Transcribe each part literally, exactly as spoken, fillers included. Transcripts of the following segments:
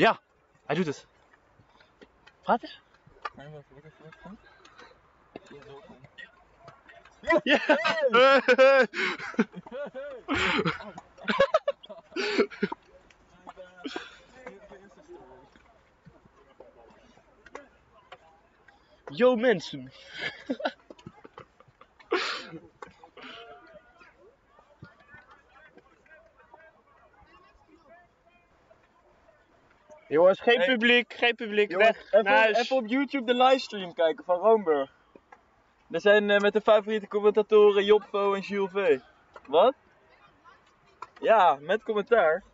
Ja, hij doet het. Praat eens. Nee, wat wat is dat? Ja! Ja. Yo mensen! Jongens, geen Hey. publiek, geen publiek, Jongens, weg, even, naar huis. even op YouTube de livestream kijken van Roomburg. We zijn uh, met de favoriete commentatoren Jopvo en Jules V. Wat? Ja, met commentaar.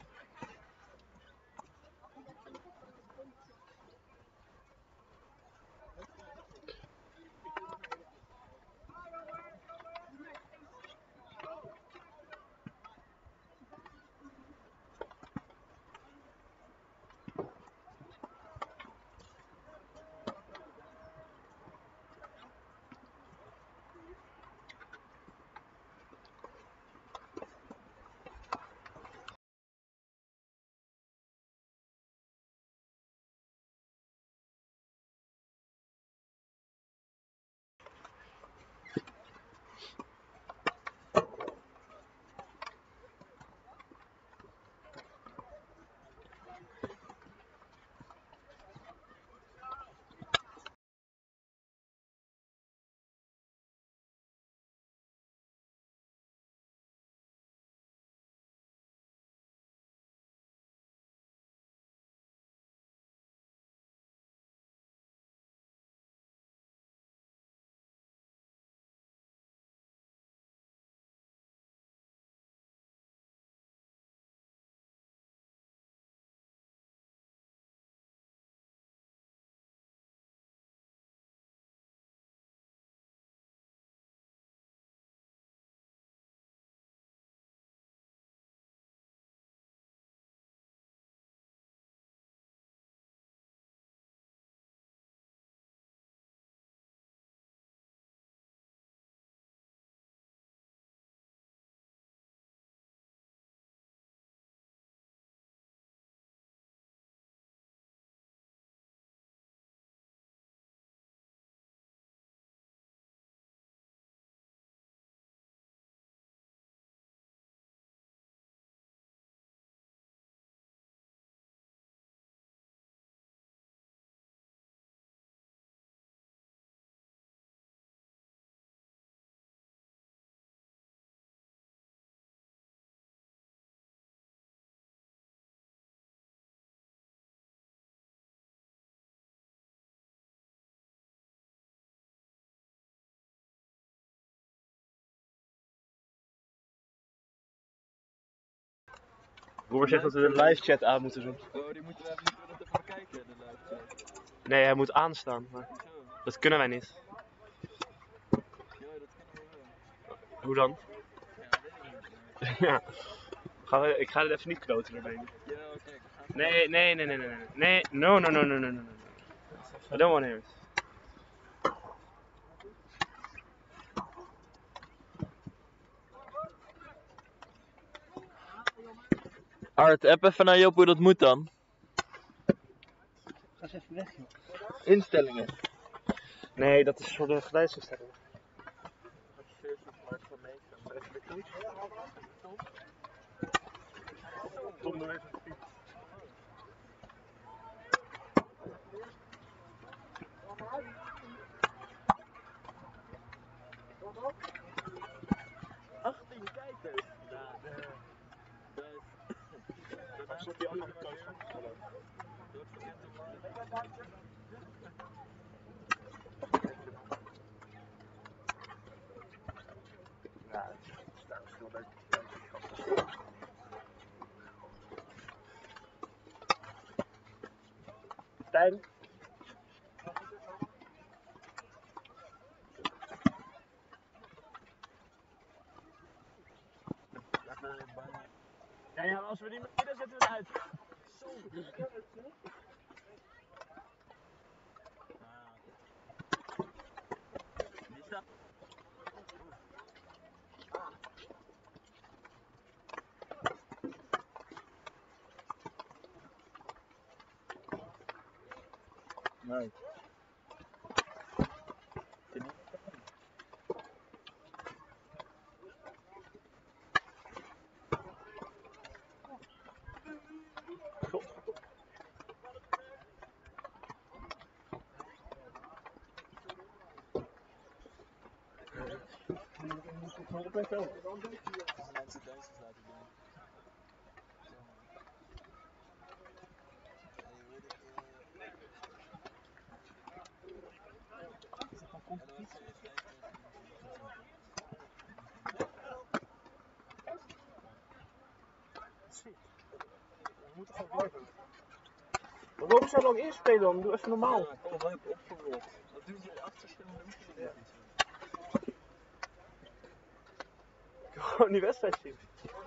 Robert zegt dat we de live chat aan moeten doen. Oh, die moeten we even, moeten we dat even bekijken, de live chat. Nee, hij moet aanstaan, maar Zo. dat kunnen wij niet. Ja, dat kunnen we wel. Hoe dan? Ja, weet ik niet. Ja. Gaan we, ik ga dit even niet kloten erbij. Ja, oké. Okay, Nee, nee, nee, nee, nee, nee. Nee, no, no, no, no, no, no, no. I don't want to hear it. Art, app even naar Joop hoe dat moet dan. Ga eens even weg, joh. Instellingen. Nee, dat is voor de geluidsinstellingen. Tom, doe even een fiets. achttien kijkers. Ja, de... Daarna zit die andere kant van het geloof. Ja, het staat verschil bij Tijn. Ja, ja, als we die met dan zetten we het uit. Zo, Die staat. Nee. Mensen dansjes laten doen. We moeten gewoon blijven. Maar waarom zou je dan eerst spelen dan? Doe even normaal. Ja, kom op, opgerold. Dat doen ze acht verschillende oefeningen. Ik wil gewoon die wedstrijd zien.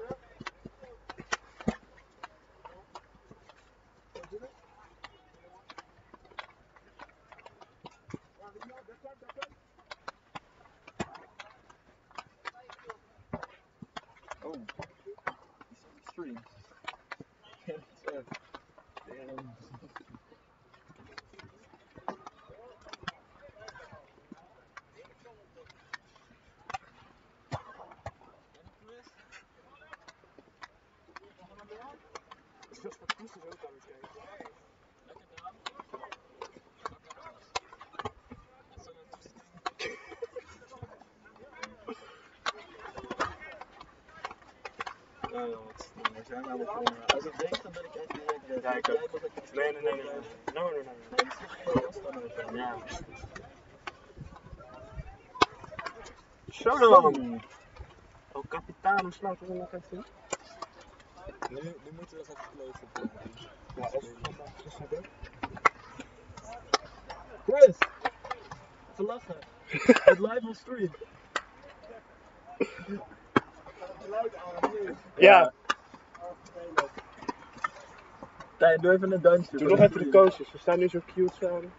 Oh, stream. Damn. Dat is wat Koes is ook aan het kijken. Ja, joh, wat stom. We zijn nou begonnen. Als het regent, dan ben ik echt direct weg. Ja, ik Jij ook. mag het Nee, nee, nee, nee. No, no, no, no. Nee, dat is toch geen afstand over. Ja. Zo dan. Oh, kapitein, sluit er nog even in. Nu, nu moeten we nog even close-up. Ja, als het goed is. Chris! Even lachen. Het live on stream. Ja. Tijn, doe even een dansje. Doe nog even de coaches, we staan nu zo cute samen.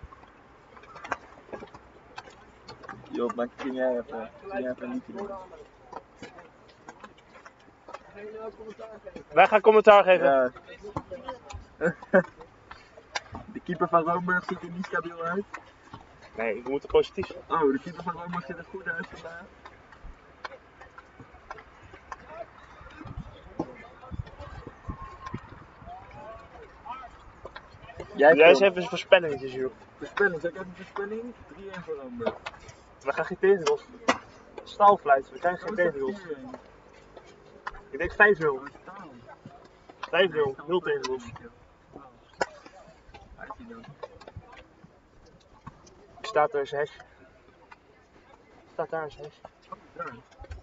Joh, maar ging jij even, ging jij even een liedje doen? Wij gaan commentaar geven. Ja. De keeper van Roomburg ziet er niet stabiel uit. Nee, we moeten positief zijn. Oh, de keeper van Roomburg ziet er goed uit vandaag. Jij Jij eens speelt. even een voorspelling, joh. Voorspelling, zeg ik even een voorspelling? drie een voor Roomburg. We gaan geen tegengoals. Staalfluit, we krijgen geen Oh, is dat tegengoals. vier een? Ik denk vijf nul. Oh, staal. vijf nul, nul tegengoals. Wow. Waar is hij dan? Staat er zes. Staat daar zes. Oh, daar.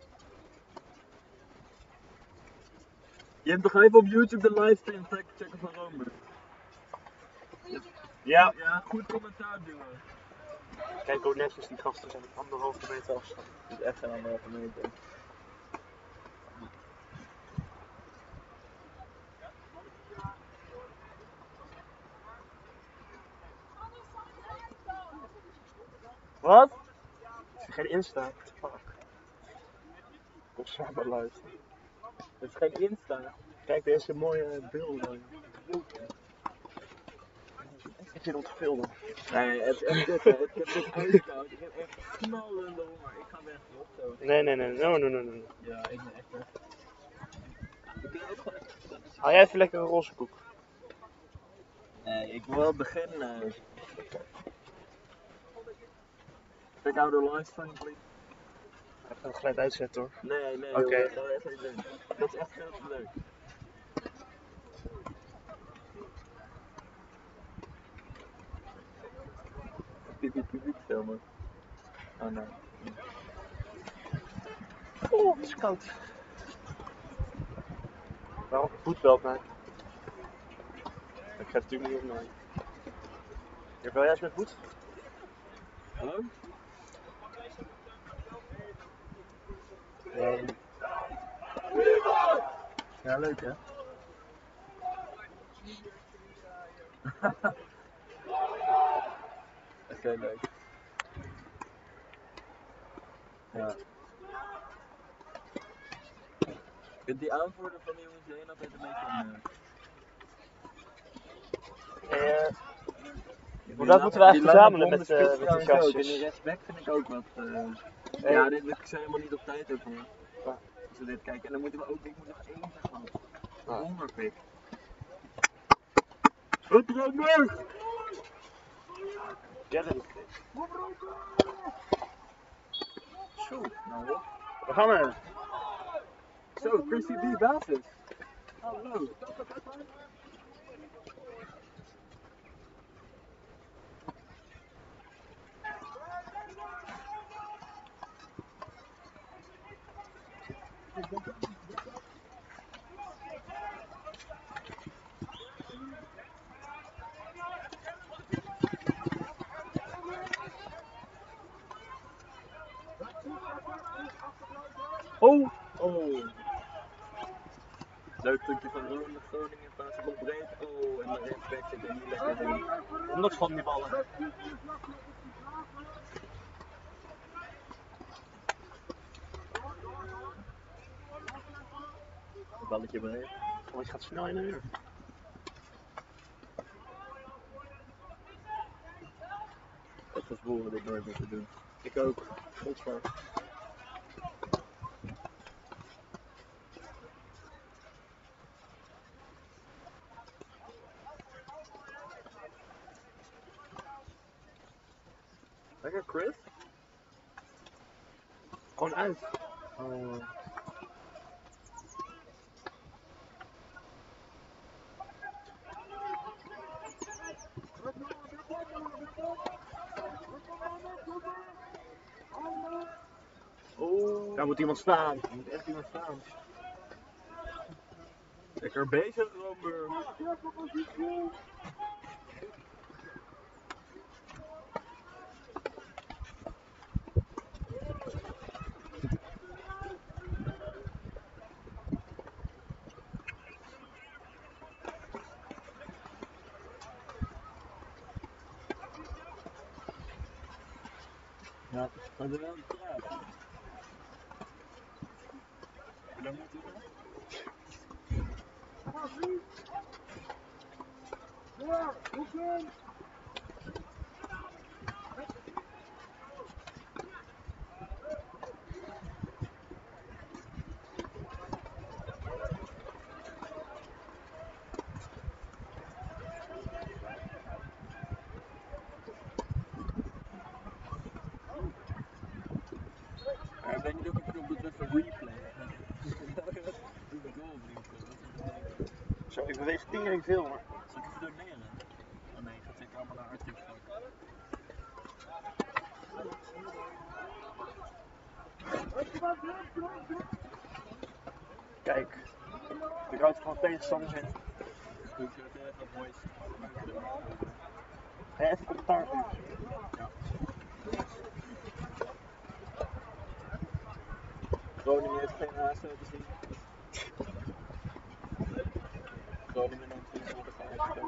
Je hebt toch even op YouTube de livestream checken van Roomburg? Ja. Ja, goed commentaar duwen. Kijk hoe netjes die gasten zijn. Anderhalve meter afstand. Het is echt geen anderhalve meter. Wat? Is er geen Insta? Fuck. Kom samen luisteren. Het is geen Insta. Kijk, deze mooie beelden. Ik zit op te filmen. Nee, het is echt dit, hè. Ik heb dit uitgekoud. Ik heb echt knallende honger. Ik ga weg, joh. Zo. Nee, nee, nee. No, no, no, no. Ja, ik ben echt weg. We kunnen ook gewoon even... Haal jij even lekker een roze koek? Nee, ik wil wel beginnen. Check out the livestream, please. Ik ga het gelijk uitzetten hoor. Nee, nee, Oké. joh, dat is echt niet leuk. Dat is echt veel te leuk. Piep, piep, piep, piep, filmen. Oh nee. Oh, het is koud. Waarom? Voet belt mij. Ik ga het natuurlijk niet opnemen. Je bel jij eens met Voet? Hallo? Nee. Ja, leuk hè? Dat is heel leuk. Ja. Ik vind die aanvoerder van de jongens heen altijd een beetje een... Eh, Maar dat moeten we eigenlijk verzamelen met, uh, met die ook. En die gastjes. rechtsback vind ik ook wat. Uh, Hey. Ja, dit lukt zijn helemaal niet op tijd ook hoor. Als we dit kijken. En dan moeten we ook, ik moet nog één gaan. Ah. Hongerpik. Het Romer! Ja, dat is Zo, nou hoor. We gaan er. Zo, Chrissy B basis. Hallo. Oh! Oh! Leuk trucje van Ronald Groningen, paas op breed. Oh, en de rechtsback zit er niet lekker in. Honderd van die ballen. Balletje breed. Oh, je gaat snel in de uur. Ik had gezworen dit nooit meer te doen. Ik ook. Godver. Lekker Chris? Gewoon uit. Oh. Oh. Daar moet iemand staan. Er moet echt iemand staan. Lekker bezig, Romer. Ja, maar er wel een trap. Hoe lang moet het nog? Ja, oké. Maar ben je ook een knop dat we even replay? Doe de goal replay. Zo, ik beweeg tering veel, maar. Zal ik even doneren? Oh nee, gaat zeker allemaal naar Arctic Fuck. Kijk. Ik houd gewoon tegenstanders in. Goed, je hebt even moois. Ga je even commentaar doen? Ja. Groningen heeft geen haast te zien. Groningen neemt hier voor de vijfde.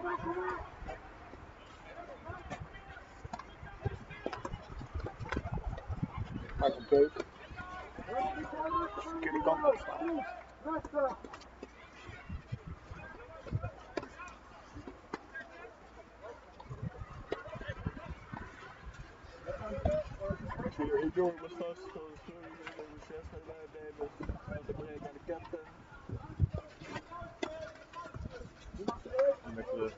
Maak een beuk. Kun je die kant op staan? Ik zie een enorme gast van Groningen nummer zes gaan waarnemen. Gaat de breed naar de captain. En weer terug.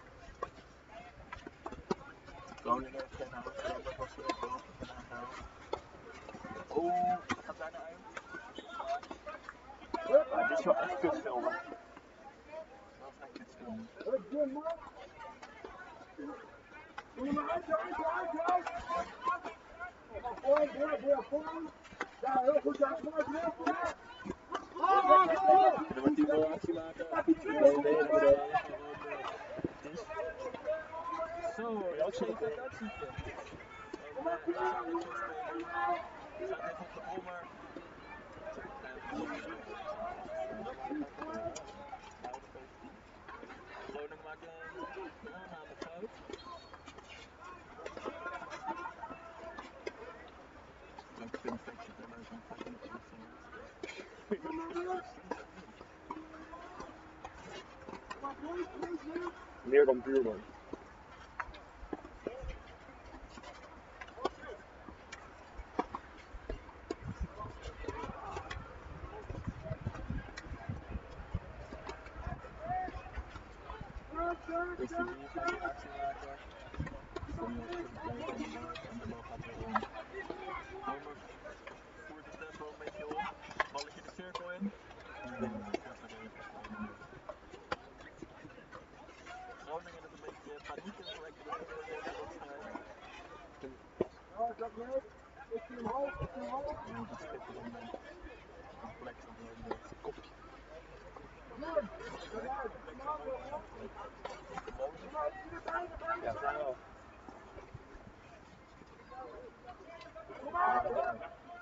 Groningen heeft geen haast, Groningen was er ook wel vandaag gehaald. Oh, gaat bijna uit. Ja, dit is wel echt kut filmen. Dat is echt iets filmen. Ja, heel goed. Ja, Kunnen we die wel actie maken? Nee, nee, nee, nee. Zo, dat is geen vakantietje. Oh, maar ik zou dit zo spelen. Ik zat even op de brommer. Groningen maakt een aanname fout. Ik vind het dat er maar zo'n foutje of zo. Meer dan buurman. Christy B gaat een actie maken. Samuel pleit aan de bal en de bal gaat weer om. Homer voert het tempo een beetje op. Balletje de cirkel in. En Groningen is een beetje paniek in de wedstrijd. Ja, is dat net? Is hij omhoog? Is hij omhoog? Je moet het schitterend met een flex op de kopje. Nee, kom uit. Kom aan, jongen. Kom uit, zie je erbij? Ja, wel. Kom aan, jongen.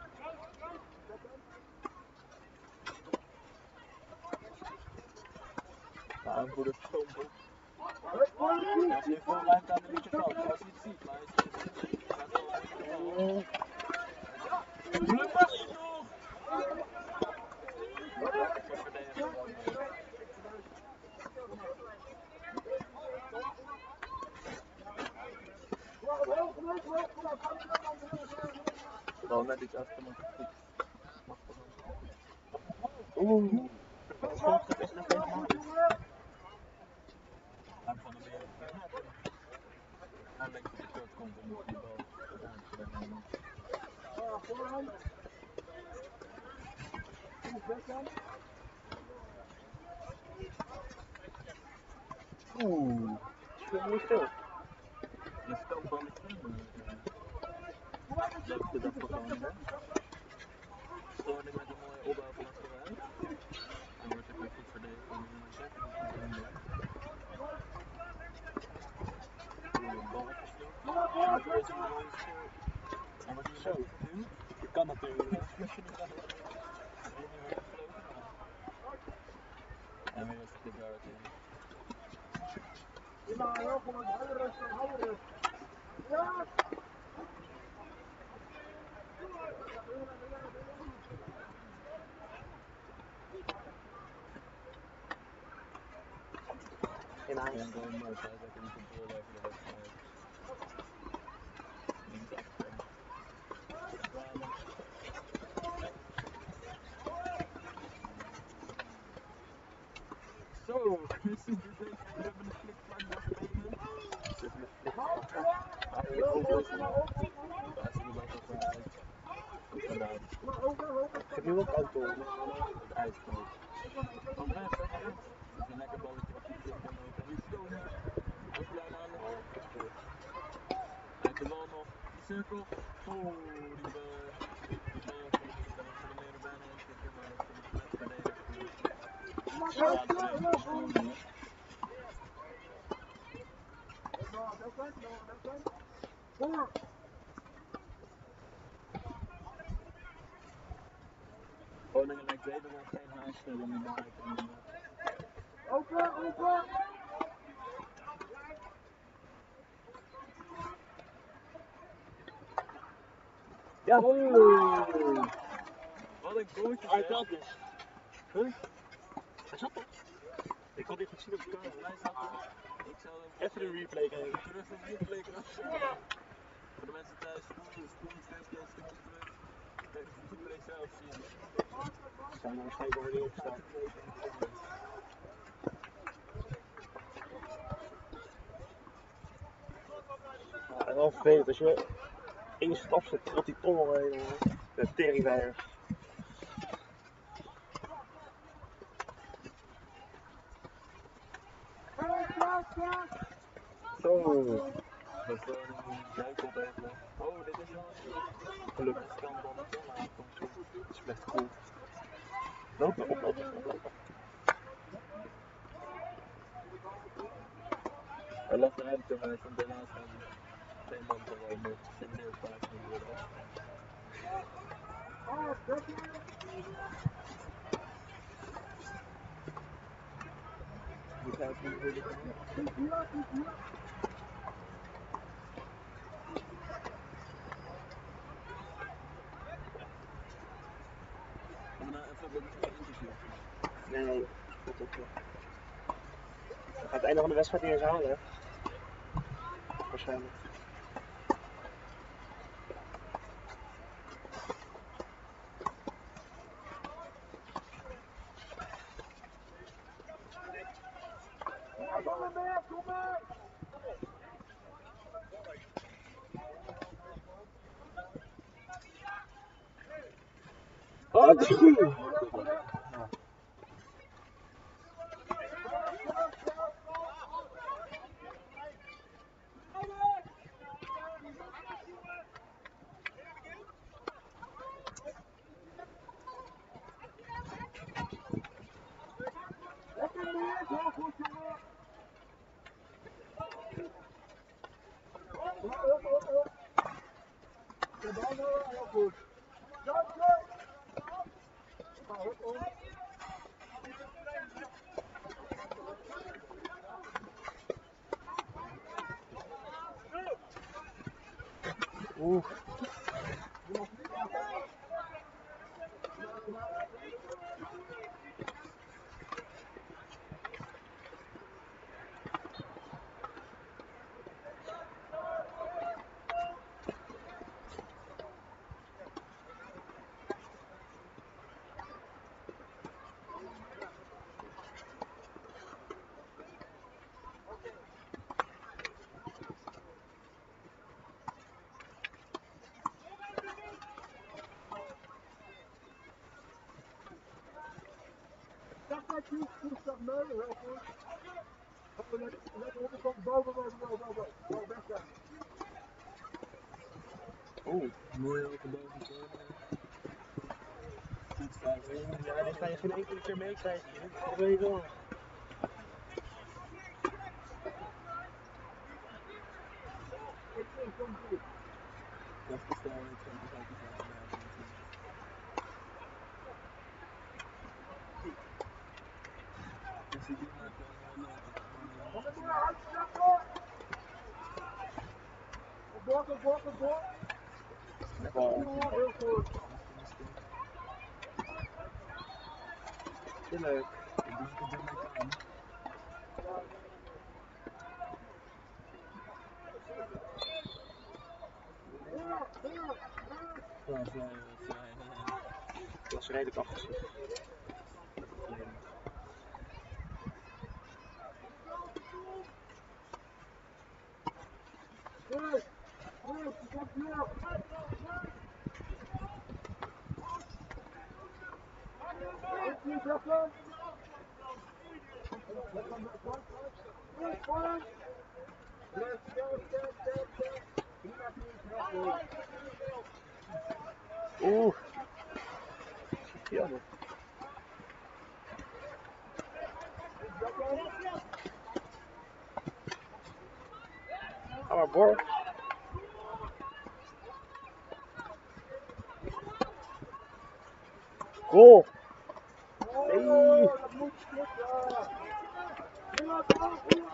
De aanvoerder stoomt op. Hup, hoor je? Hij is weer veel ruimte aan de linkerkant, zoals je het ziet, maar hij is gaat wel een beetje Druk was je toch! Omhoog, omhoog, omhoog. Kom op, kom op. Wel net iets achter, maar goed. Oeh. Dat is gewoon echt nog even maken. Hij van de weer hij denkt dat de kut komt en moet die bal aan. Ja, voorhand. Goed, backhand. Oeh. Dat is niet veel. Een standballetje. Dat is de dag voor Groningen. Groningen met een mooie opbouw van achteruit. Dan wordt het weer goed verdedigd van de United. Mooie bal gespeeld. En weer is een mooie schil. En wordt hier zo geduwd. Dat kan natuurlijk niet. Als je niet kan hebben. Weer niet weer gefloten. En weer is het de dart in. Ja, heel goed. Hou rustig, hou rustig. Ja! Geen En angst. gewoon maar zij lekker die controle over de wedstrijd. Niet achter. Zo, Christy doet deze keer even een flikvlak doorspelen. Zit met flik. Hij heeft ook wel zo. Daar is de bal toch weer uit. Goed gedaan. Ik heb nu ook auto. Het ijskoud. Van rechts, hè, van rechts. Dat is een lekker balletje wat goed in kan lopen. Hier Stoner. Wat klein aan. Hij heeft de bal nog. De cirkel. Oh, die bal. Die bal is niet goed. Daar moet er bijna in tikken, maar dat is net verdedigd. Ja, dat is echt goed. Voor! Groningen lijkt helemaal geen haast te hebben om de bereik te nemen. Open, open! Ja. Oh! Wat een goaltje. Hij telt dus. Huh? Hij zat er. Ik kon niet goed zien op de camera. Hij zat er. Ik zou hem Even een replay kijken. terug een replay kunnen. Voor de mensen thuis, spoel, spoel steeds een stukje terug. Kijk of de replay zelf zien. Ze zijn er waarschijnlijk alweer niet opstaan. Ja, en wel vervelend als je één stap zet, trilt die tol heen. De teringwijers. Zo. Dat is gewoon een duikop even. Oh, dit is wel een Gelukkig. standballetje, maar hij komt goed. Dat is best cool. Lopen, oplopen, oplopen. Hij lag ruimte, maar hij stond helaas aan twee man te lopen. Gemiddeld vijf minuten. Moet hij even een hele Gaan we nou even met een interview? Nee, nee. Dat is oké. We gaan het einde van de wedstrijd niet eens halen, hè? Waarschijnlijk. Kom maar, kom maar! Oh, dat is goed! Ja. Oeh. Dat gaat goed, goed, dat mee, heel goed. Gaan we net, net de onderkant boven, boven, boven, boven. Boven, weg zijn. Oeh, mooi open boven voor. Goed fout. Ja, dit ga je geen enkele keer meekrijgen. Dat weet je wel. Ik vind het goed. Dat is de snelheid van de zaken van de Dus ik doe maar gewoon Kom er maar, uit, snap door! Kom door, kom door, kom door! Ja, heel goed. Heel leuk. Ik denk dat ik ermee kan. Ja, ja, Ja, vrij, vrij. Dat was redelijk afgesloten. Hey, hey, kom hier! Goed, goed, Jacqueline! Goed, goed! Yes, yes, yes, yes, yes! Prima, heel goed! Oeh. Jammer. Ga maar, Bor. Goal. Nee. Dat moet lukken! Prima, prima, prima!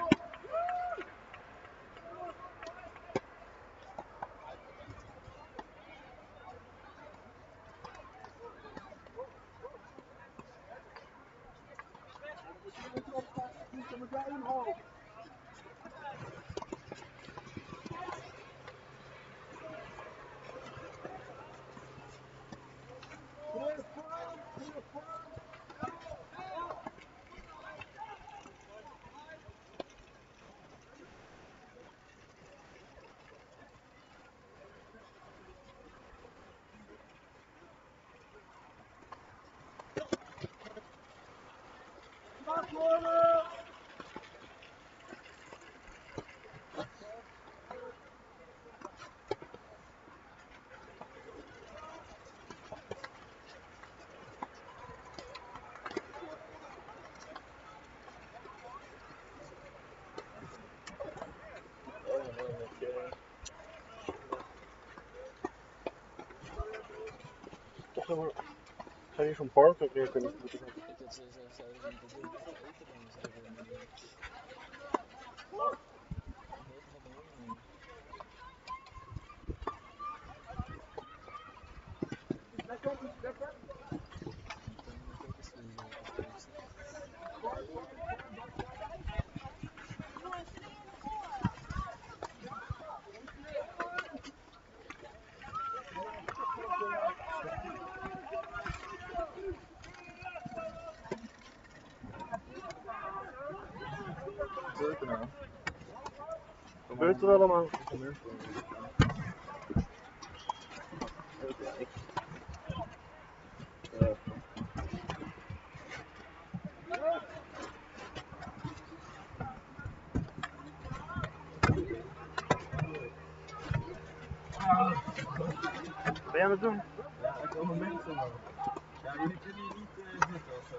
Dan moet jij inhouden. Terug, vorm, terug, vorm. Maak worden! Toch hebben we... Zou je zo'n park ook neer kunnen moeten zetten? Ik had zo zouden we niet dat ding even eten dan zetten. Heel veel van de honger. Lekker, lekker. Ik kan me ook eens doen. Wat gebeurt er nou? Wat gebeurt er allemaal? Wat gebeurt er? Even kijken. je aan het doen? Ja, er komen mensen man. Ja, jullie kunnen hier niet uh, zitten of zo.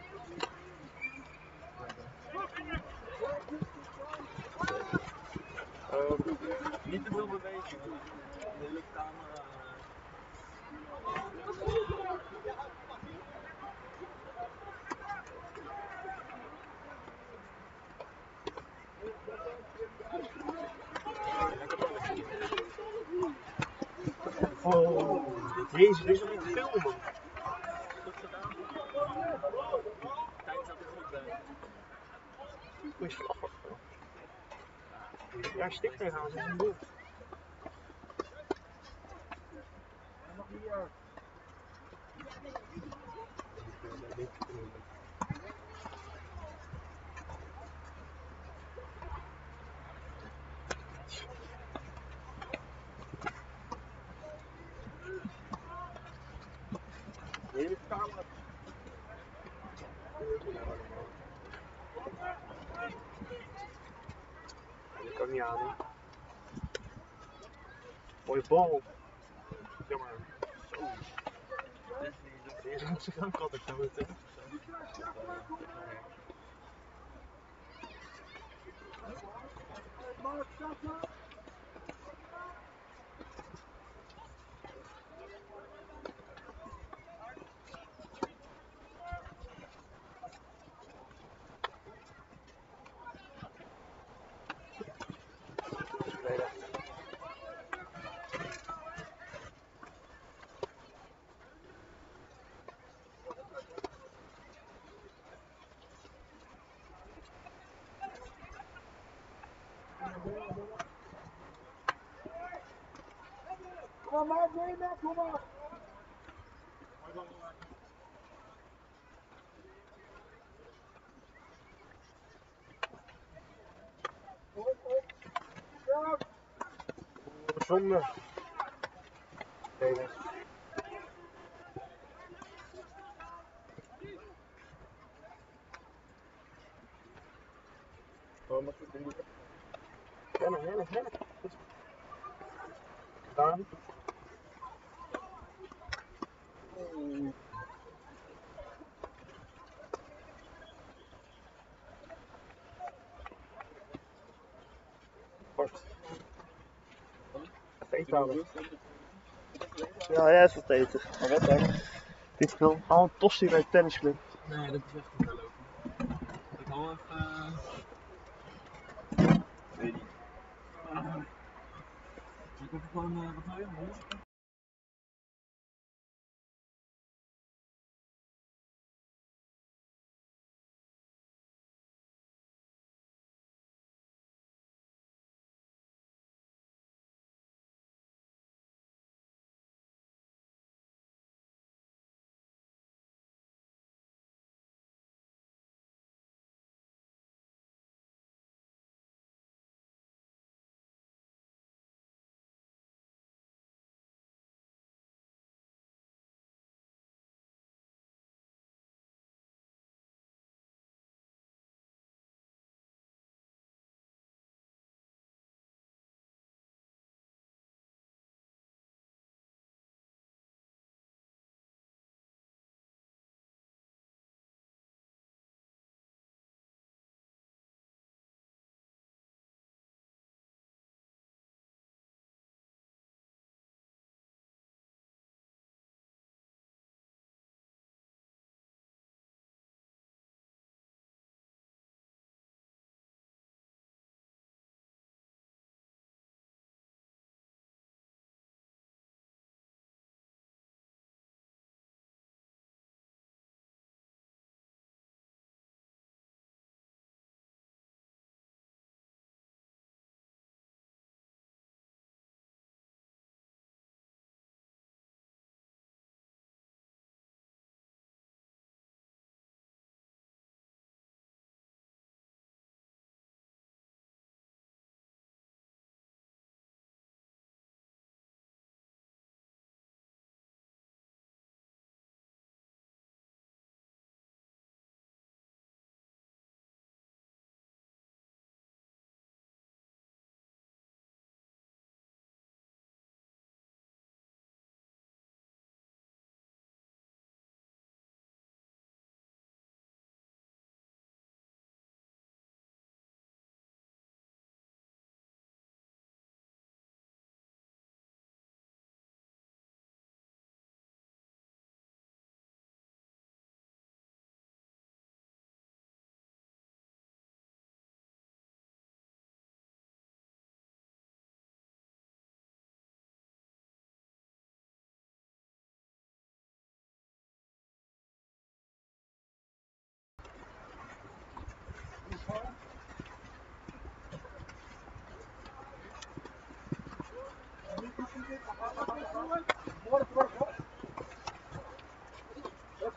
Oh, Niet te veel bewegen, want de hele camera. oh. Jezus, dit is nog niet filmen. Goed gedaan. Kijk eens dat het goed bent. Goeie slag. Ja, stik tegenaan, dat is een boek. Dat mag niet uit. Hele camera. Dat kan niet aan, hè. Mooie bal. Jammer. Zo. Dit is niet Deze had zich ook altijd zo moeten. Mark, stop nou. Kom maar, nee, nee, kom maar. Op, op. Ja. Zonde. Nee, Oh, maar goed, niet. rennen, rennen, rennen. Goed. Gedaan. Kort. Even eten halen. Ja, jij is wat eten. Maar wat dan? Dit wil al een tosti bij de tennisclub. Nee, dat is echt niet gelopen. Ik hou even. Weet niet. Uh, ik heb gewoon, uh, wat wil je? Honderd?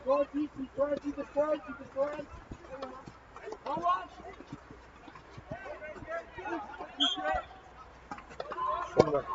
Go, keep, keep going, keep it going, keep it going. Hold on. Zonde.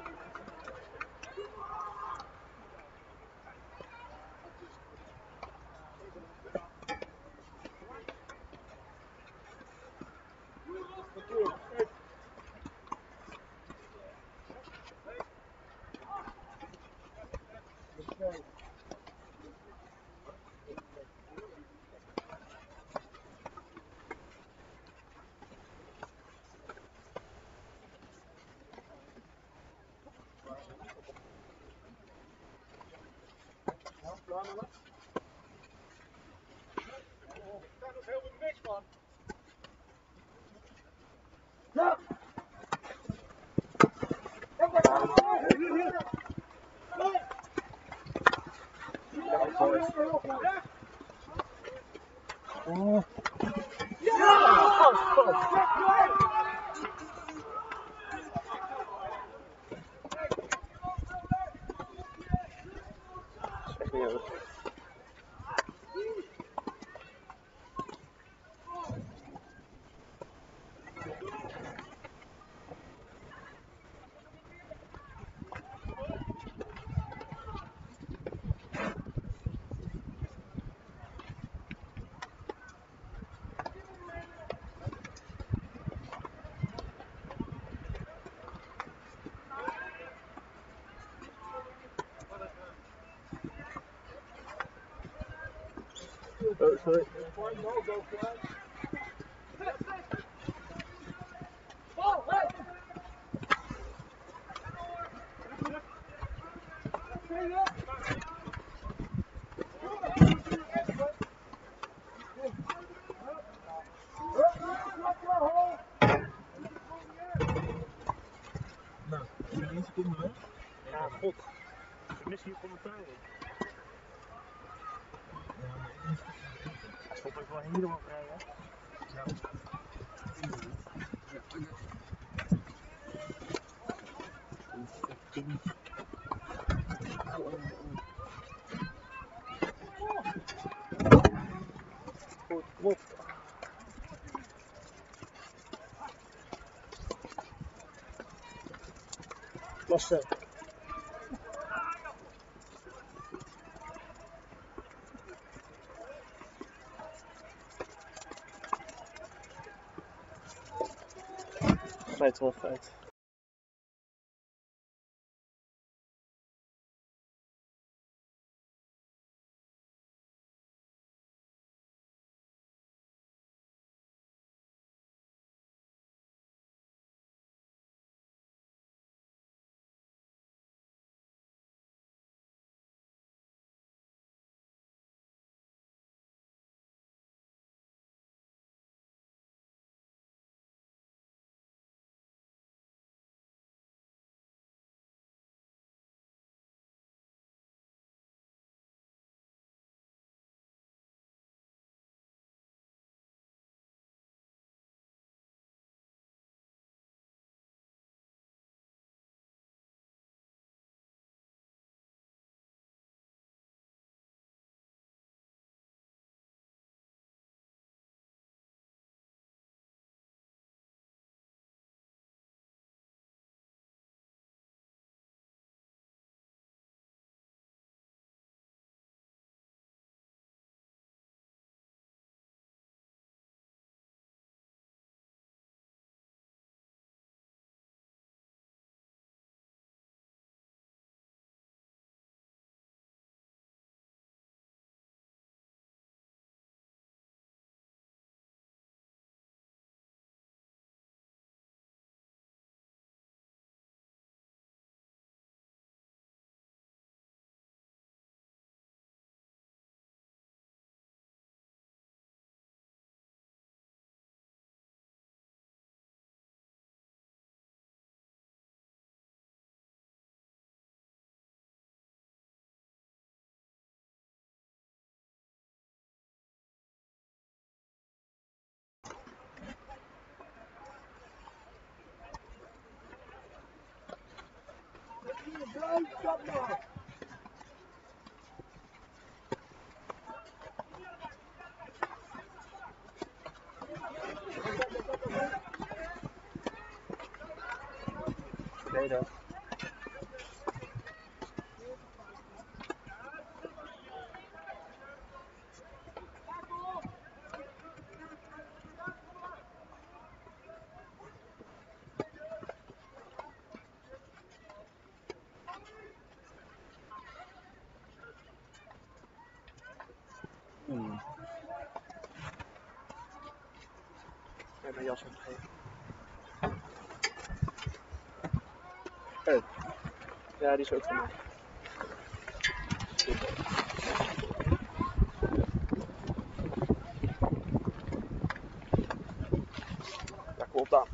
Oh. Echt niet nodig. Oh, sorry. Nou, is één seconde weg? Ja, god. Ik mis hier commentaar in. Ja, maar één seconde. Hij stond ook wel helemaal vrij, hè? Ja. Goed, klopt. Klasse. Feit wel feit. tweede. Hmm. Ik heb mijn jas opgegeven. Oh. Ja, die is ook van mij. Ja, klopt dan.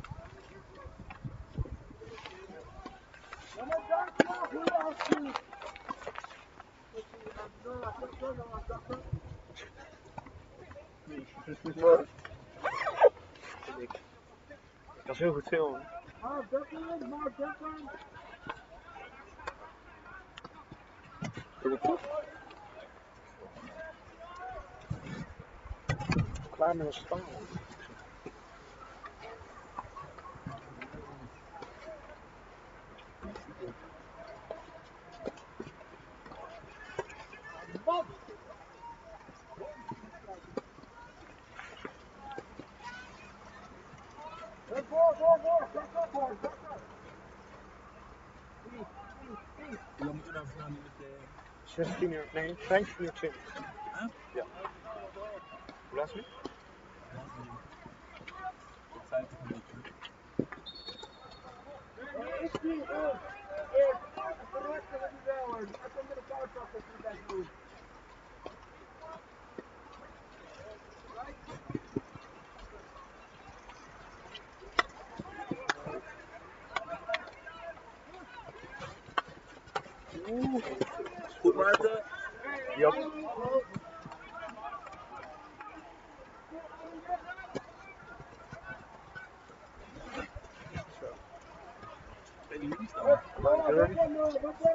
Ik kan heel goed filmen. Doe het goed. Klaar met een staan. Wat? Voor, voor, voor, zak op hoor, zak op. Hoe moeten we nou verstaan met de... zestien uur, nee, vijftien uur twintig. Huh? Ja. Hoe laat is het? Tot vijftig minuten. Ik zie het. Eerst, verrechten we die wel hoor. Hij komt met een paar zakken voor de best doen. Oeh. Goed Maarten. Ja. Zo. Ben je links dan? Wat dan? Wat dan?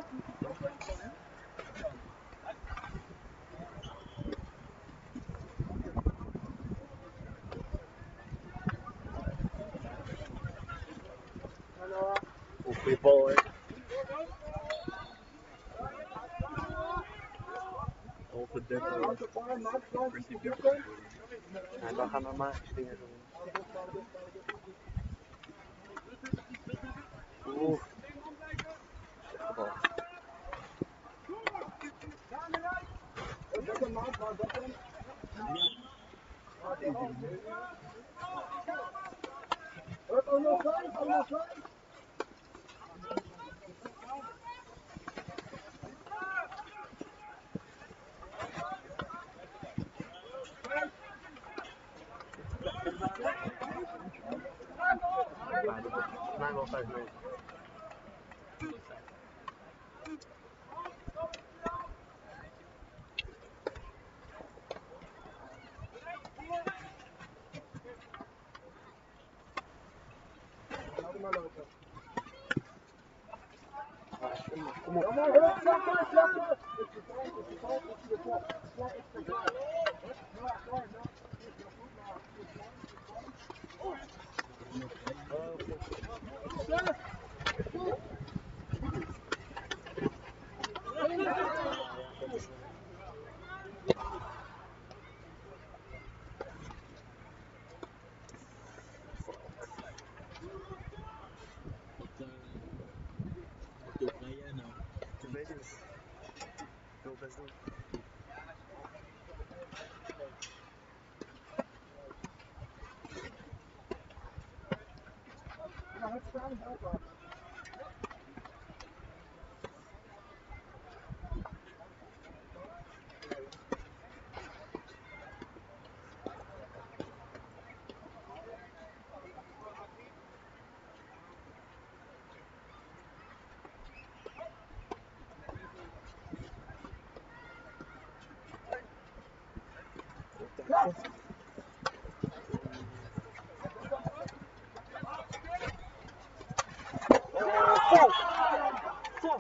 Hallo. Oeh, goeie bal hè. Halve dertig. Christy Bieber. Ja, dan gaan we magische dingen doen. Oeh. Slechte bal. Dat is een maat, maar dat is Hup, allemaal vijf, allemaal vijf. Ja, dat is volgens mij wel vijf meter. Laat maar lopen. Ah, kom op, kom op. Kom maar, hup, zak op, zak op. Het is tijd, het is tijd, het is de klok. De klok is te klaar. Ja, klaar, ja. Is nog goed, maar het is lang, het is lang. Wat doe jij nou? Ik weet het niet. Ik wil het best doen. Ja, het staat in het water. Ja. Oh, vol! Vol!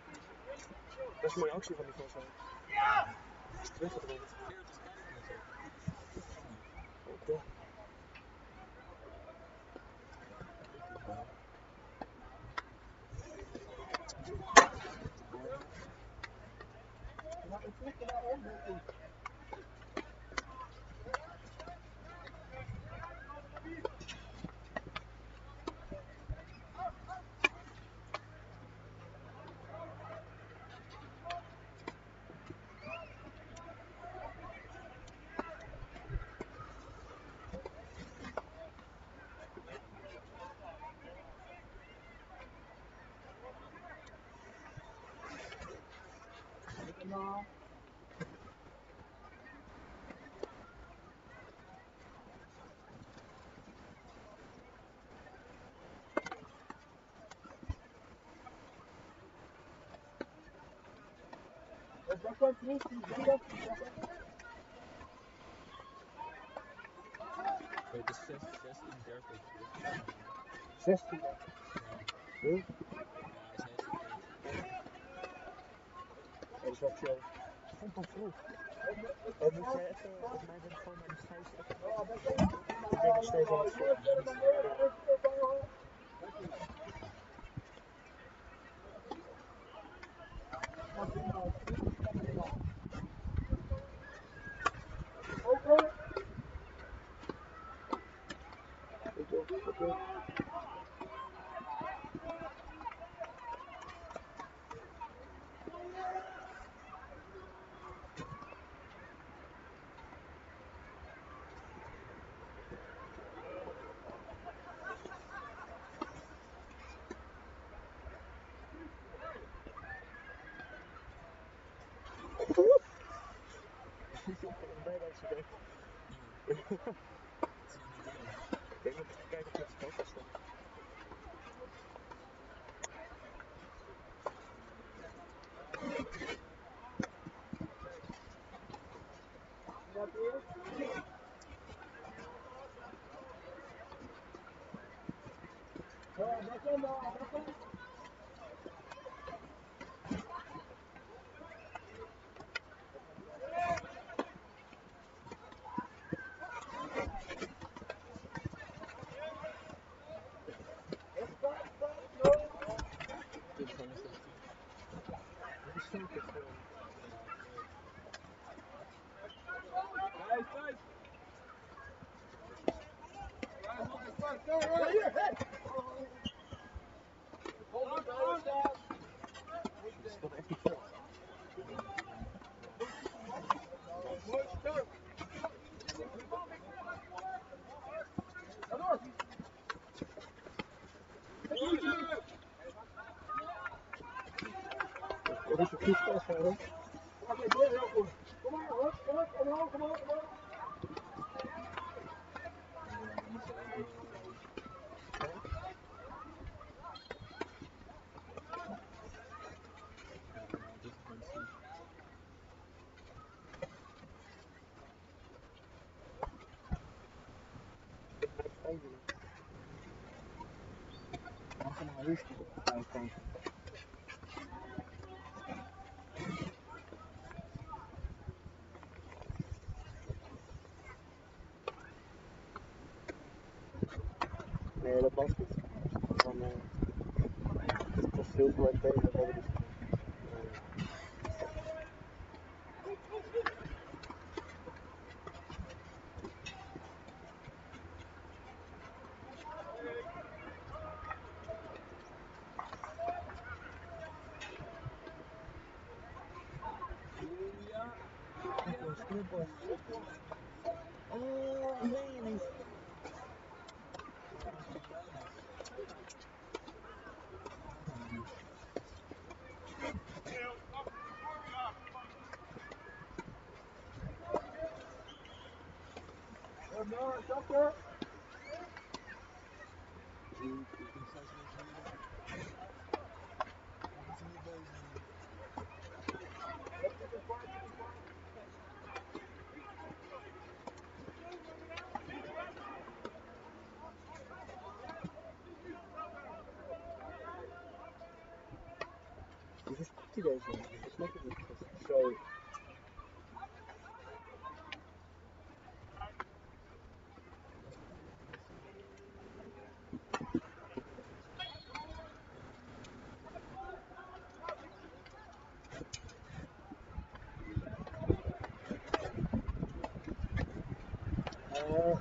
Dat is een mooie actie van die van zo. Ja! Is het weggedrongen. Veertig kijkers. prima. Dat komt niet, die dat. Het is zestien dertig. zestien. Ja. Hm? Ja, zestien. Dat is wel chill. Vond dat vroeg. Dat Moet jij even, volgens mij ben ik gewoon naar de schijf. Ik denk nog steeds wel wat voor. Ik ben blij dat je denkt. Ik denk dat ik ga kijken of het spel is. Het is gewoon een zestien. Dat is zo kut gewoon. Kijk, kijk! Het speelt echt niet veel. Dat is een goed spel voor hem. Kom maar, hoor, kom op, omhoog, omhoog, omhoog. Dit is gewoon ziek. Ik blijf spelen. Dan gaan we naar huis toe. Nee, dat was niet. Van, uh, het was veel te lang tegen, dat hebben we niet gedaan. Ja. Knuppels, knuppels. Oh, nee, nee. Nou, dokter. Ik ben straks weer hier. Ik moet er niet bij zijn. Hoezo stopt hij deze? Dat snap ik niet. Zo. Uh,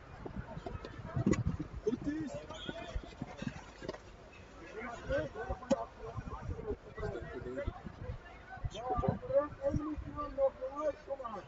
Goed is! Eén minuutje nog, jongens, kom maar.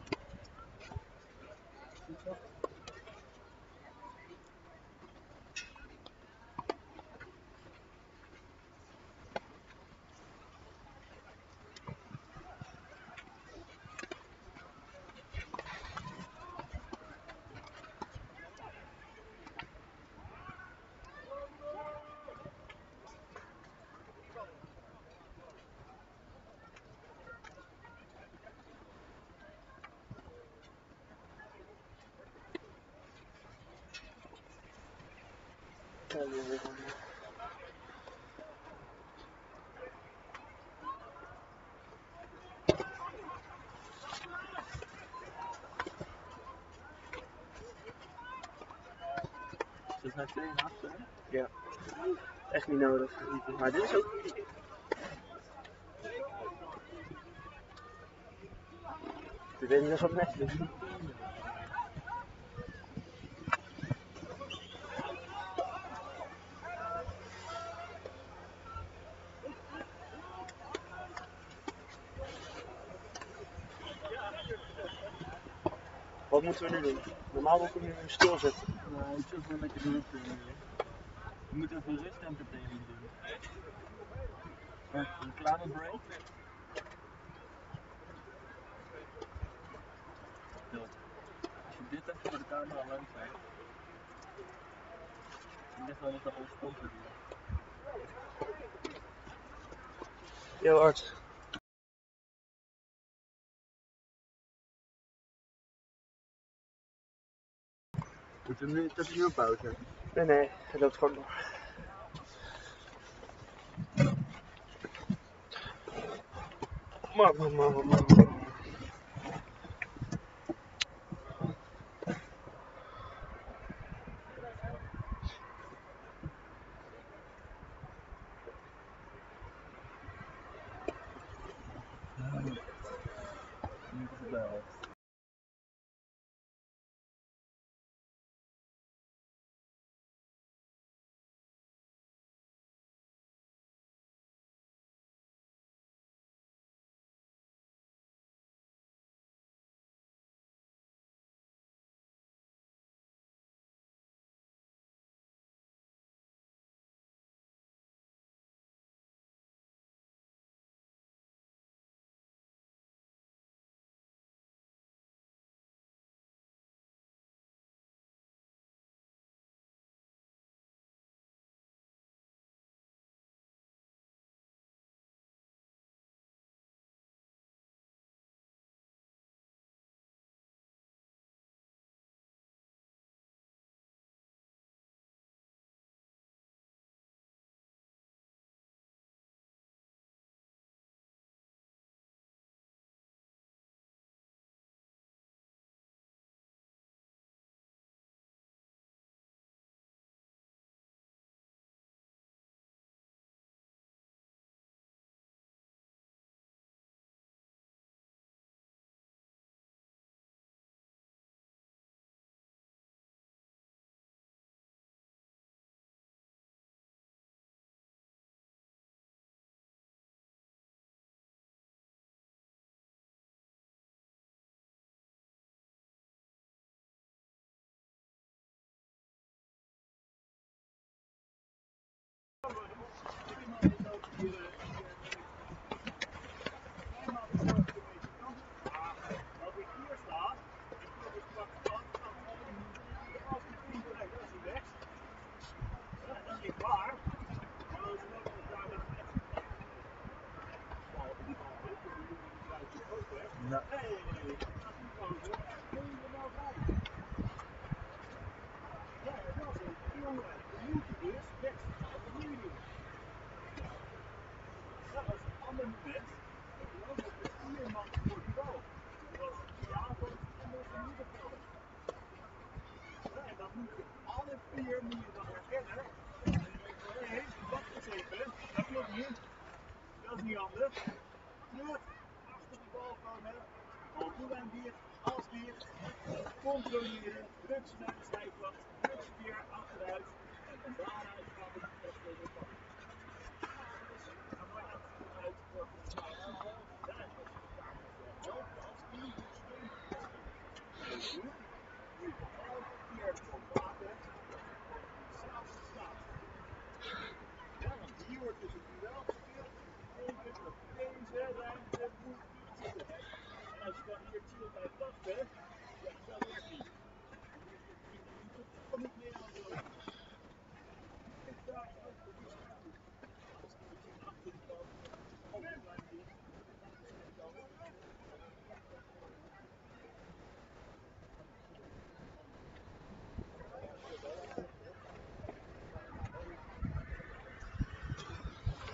Zit naar twee en acht, hè? Ja. Echt niet nodig. Maar dit is ook... Ik weet niet of het net is. Wat moeten we nu doen? Normaal moet ik hem nu stilzetten. Nou, ik zit wel met je doen. We moeten even rust entertainment doen. Een kleine break. Stil. Als je dit even voor de camera langs hebt. Ik denk wel dat dat wel sponsor is. Yo arts. Moeten we nu tussendoor pauze? Nee, nee, hij loopt gewoon door. Man, man, man, man, man. Nu is het wel. Ja. Dat is niet anders. Terug. Achter de bal komen. Bal toelijn dicht. Als dicht. Controleren. Druk snel de zijkant. Druk weer achteruit. En van daaruit gaan we de beste weer pakken. Dan wordt dat uit voor de snelle aanval. Daar is het daar met de hoofdpas. Die moet steun. Nu elke keer van water. Hetzelfde staat. Ja, want hier wordt dus het duel gespeeld. Eén keer dat deze ruimte moet niet zitten. En als je dan hier chill bij pas bent, ja, dat werkt niet. Je kan niet meer aan de Ik daar ook de positie goed. Als je dus achter de bal, op de lijn dicht, aan de zijkant.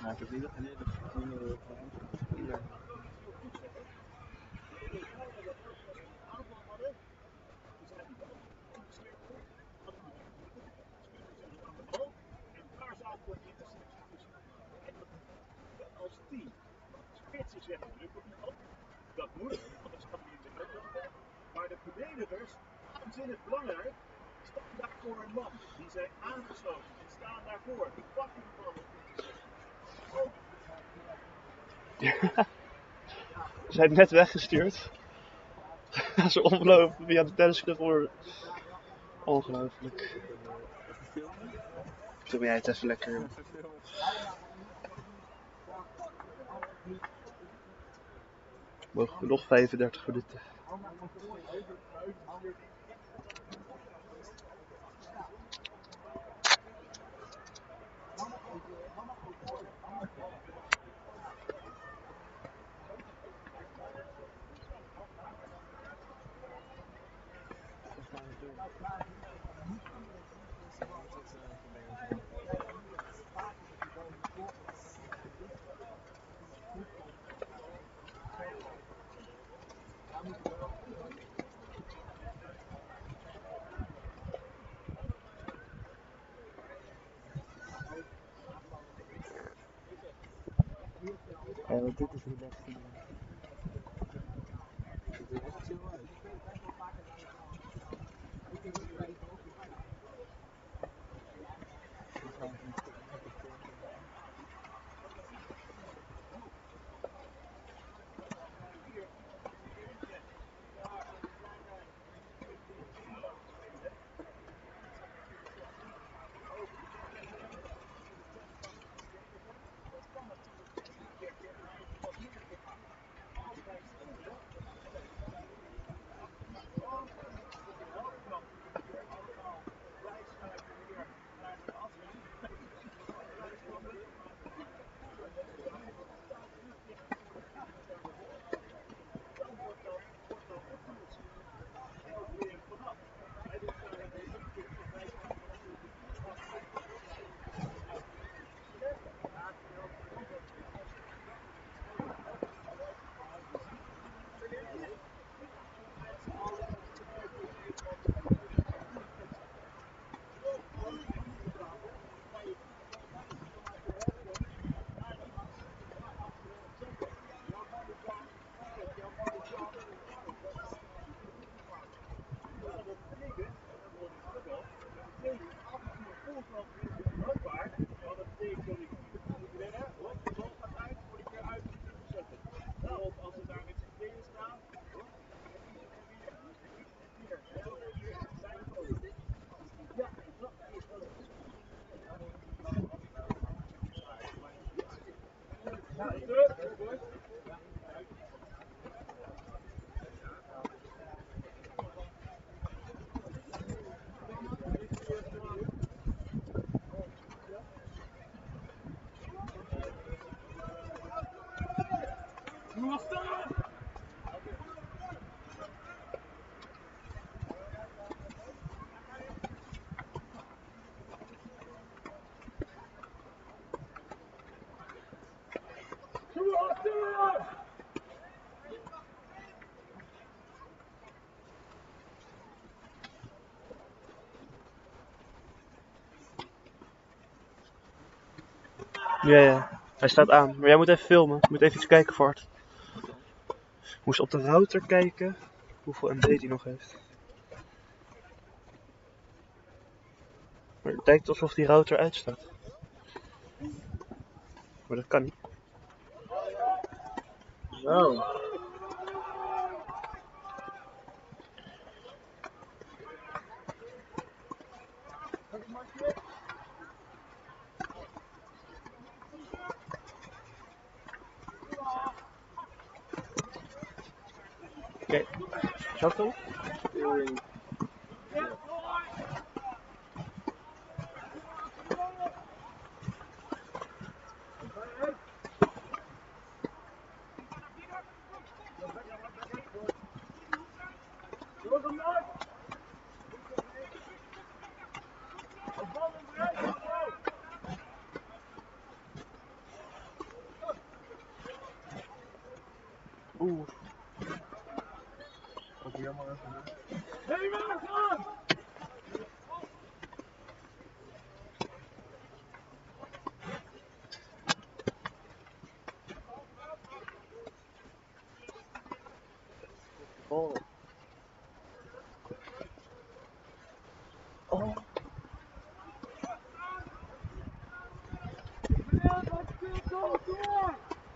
Ja, ik heb niet een hele goede plan. Als team spitsen zetten druk op die bal. Dat moet, anders kan hij in de net lopen. Maar de verdedigers, waanzinnig belangrijk, staan daar voor een man. Die zijn aangesloten, die staan daarvoor. Die pakken die bal op. Ze zijn net weggestuurd. Ze oplopen via de tennisclub hoor. Ongelooflijk. Doe jij het even lekker, joh. Mogen we nog vijfendertig minuten. Ja, want dit is relaxed. Het is echt chill uit. Ja, ja. Hij staat aan. Maar jij moet even filmen. Je moet even iets kijken, Vart. Moest op de router kijken hoeveel M B die nog heeft. Maar het lijkt alsof die router uitstaat. Maar dat kan niet. Zo. Oké. Zou het dan? Oeh. Wat jammer even. Hey, waar gaan? Oh. Oh. Go door!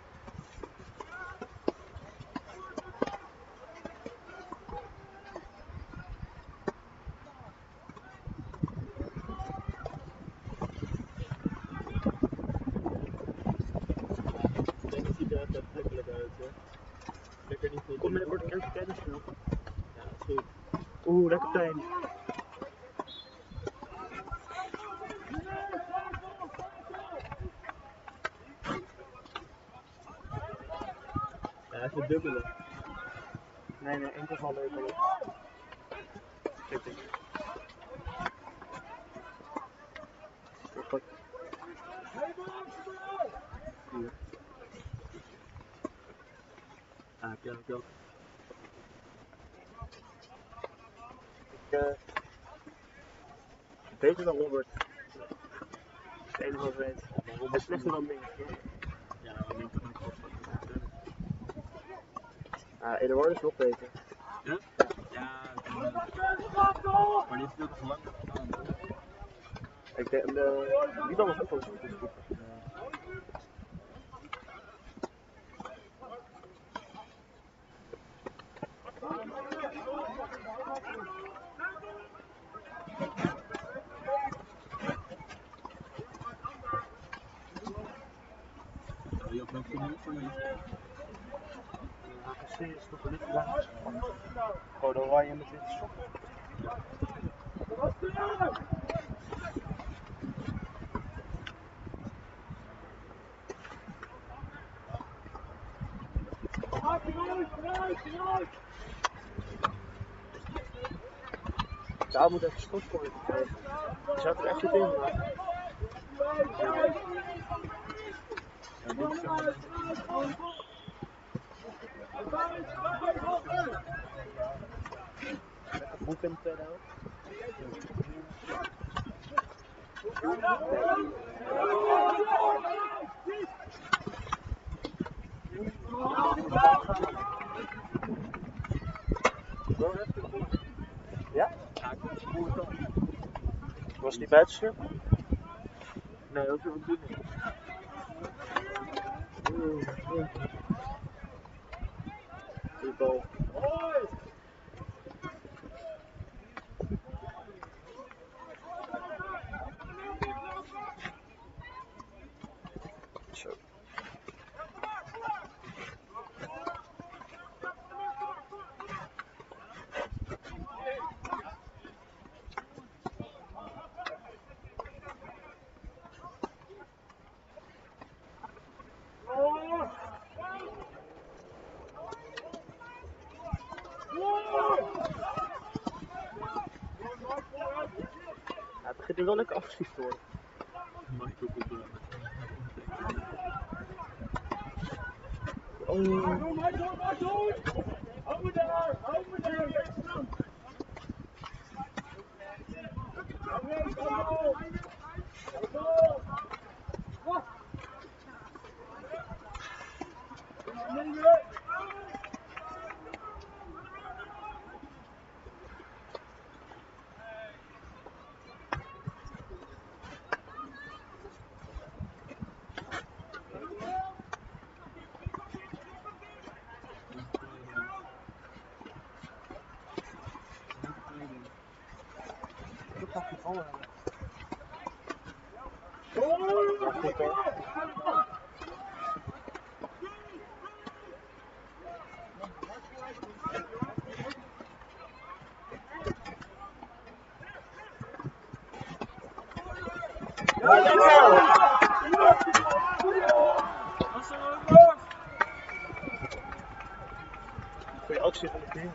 Ik denk dat hij er echt aantrekkelijk uit, hè. Lekker niet veel. Kom binnenkort een keer tennis spelen. Ja, dat is goed. Oeh, lekker tuin. Ja, even dubbelen. Nee, nee, enkel van leuker. Kijk, kijk. Perfect. Hier. Ja, ik ken het ook. Ik, uh, beter dan Robert. Dat is het enige wat ik weet. Ja, maar Hij is slechter dan Mink. Ja, maar Mink kan ook wel fucking tennis. Ah, Eduard is nog beter. Ja? Ja, maar die heeft ook nog lang gedaan, toch? Ik denk, uh, Vidal was ook wel eens goed keeper. Zou je op welke manier voor je? H K C is toch een beetje laag. Gewoon oranje met witte sokken. Daar moet even schot voor je krijgen. Je zou er echt goed in maken. Ja, dit is wel denk ik. Lekker boek in de tweede helft. Wel heftig hoor. Ja? Ja, ik vond het goed dan. Was die buitencirkel? Nee, dat is wel doen. Die bal. Zo. Ja, het begint nu wel lekker agressief te worden. Mike ook op. Oh. Hou me daar! Hou me daar! Ik ga die bal hebben. Oh! Ja, goed hoor. Goeie actie van de team.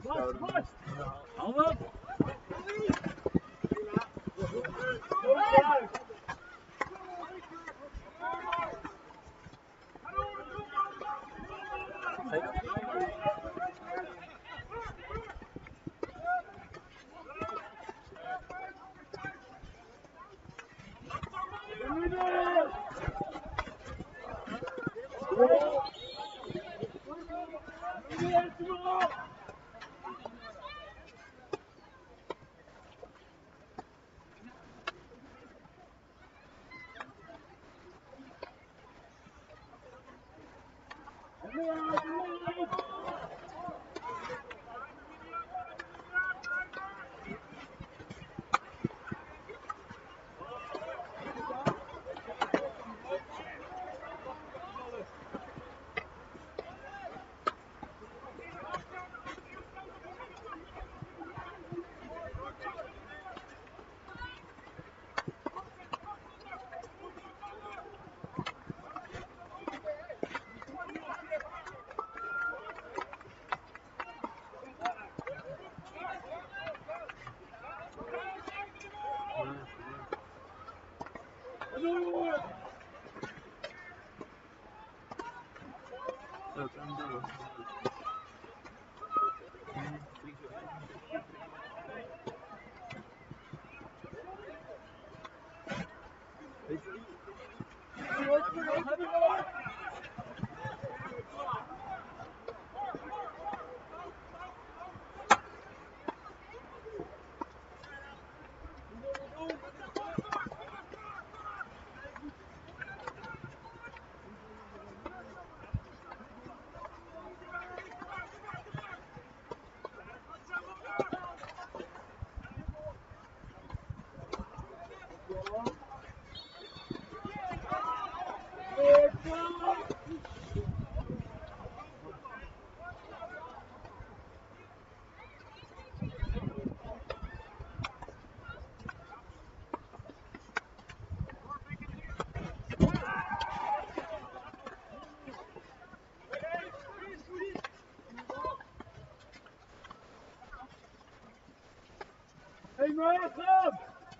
Hou op! Hey man, kom!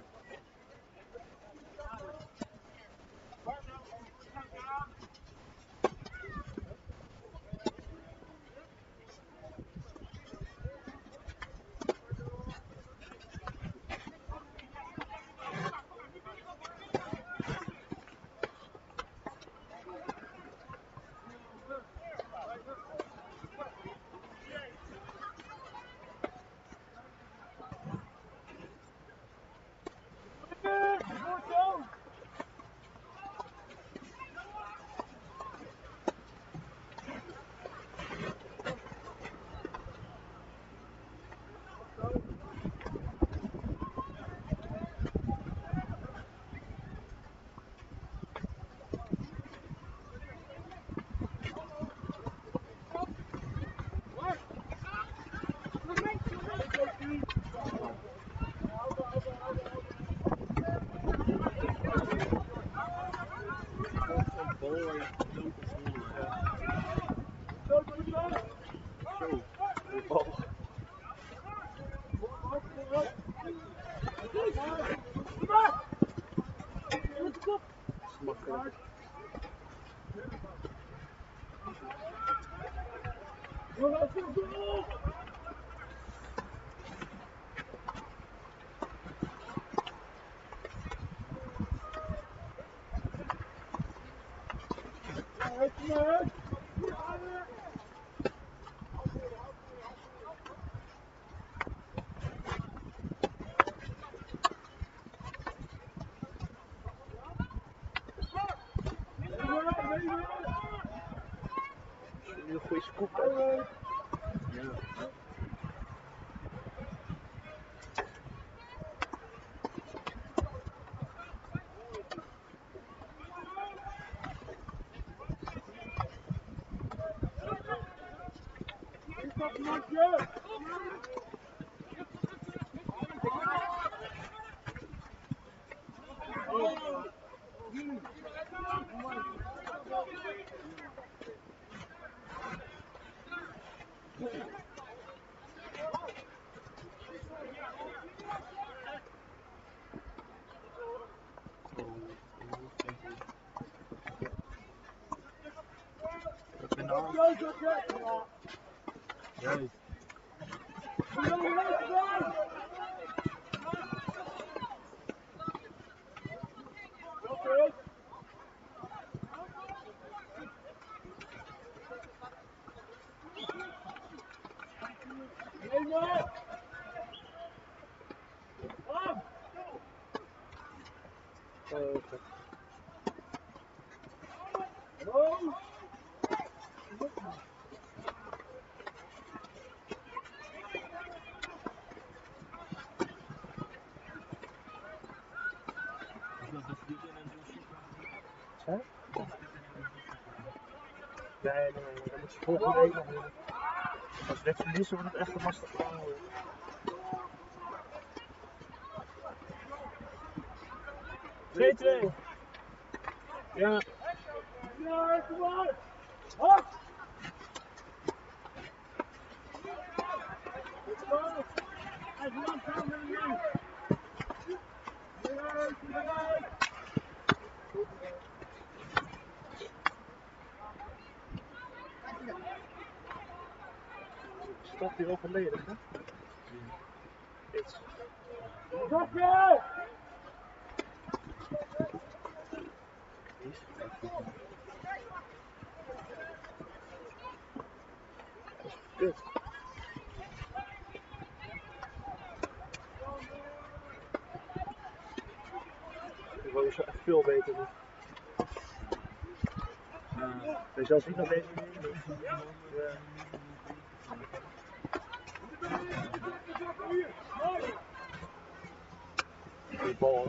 Een goede scoop, hè? Juist. Nee, nee, nee, dat moet ze volgende week nog doen. Als we dit verliezen, wordt het echt een lastig verhaal. twee twee. Ja. Ja, kom maar. Hop. Hij is langzaam met nu. Stop hier wel volledig, hè? Iets. Zakje! Is. Kut. Ik wil zo echt veel beter doen. Uh, zelfs niet nog deze manier. Ja. Die bal.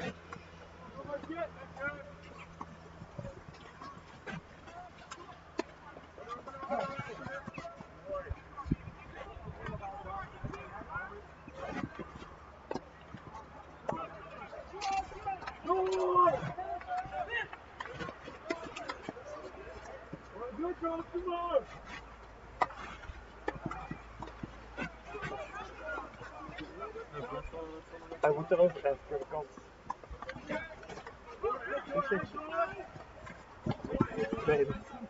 Hij moet erover gaan, voor de kant. Nee.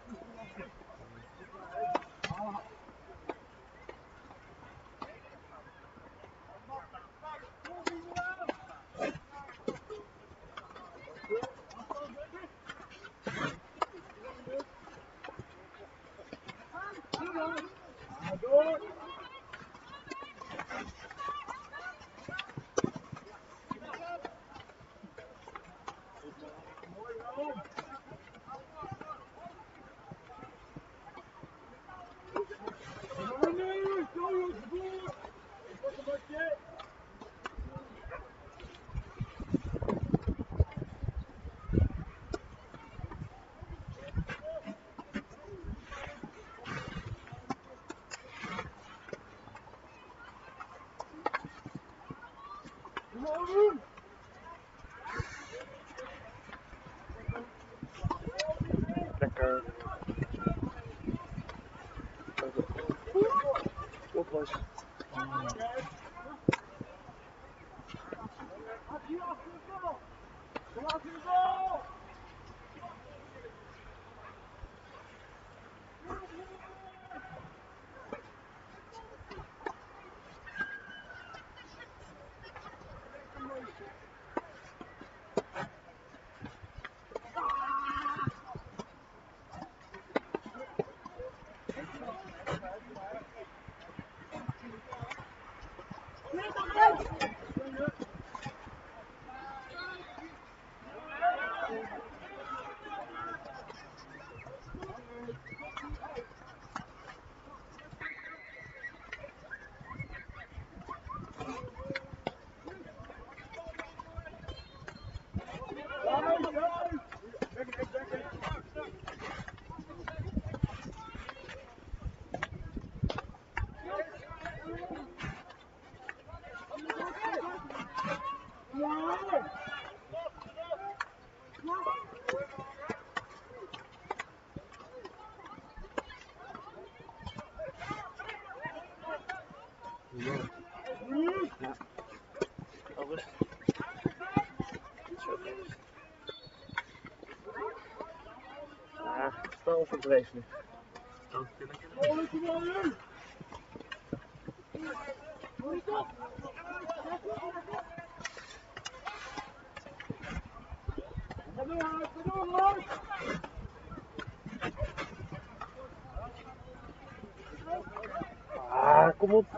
Lekker. Wat was? Ja. Al rustig. Ja, het spel is verdreven nu. elke keer lekker. Ah, kom op.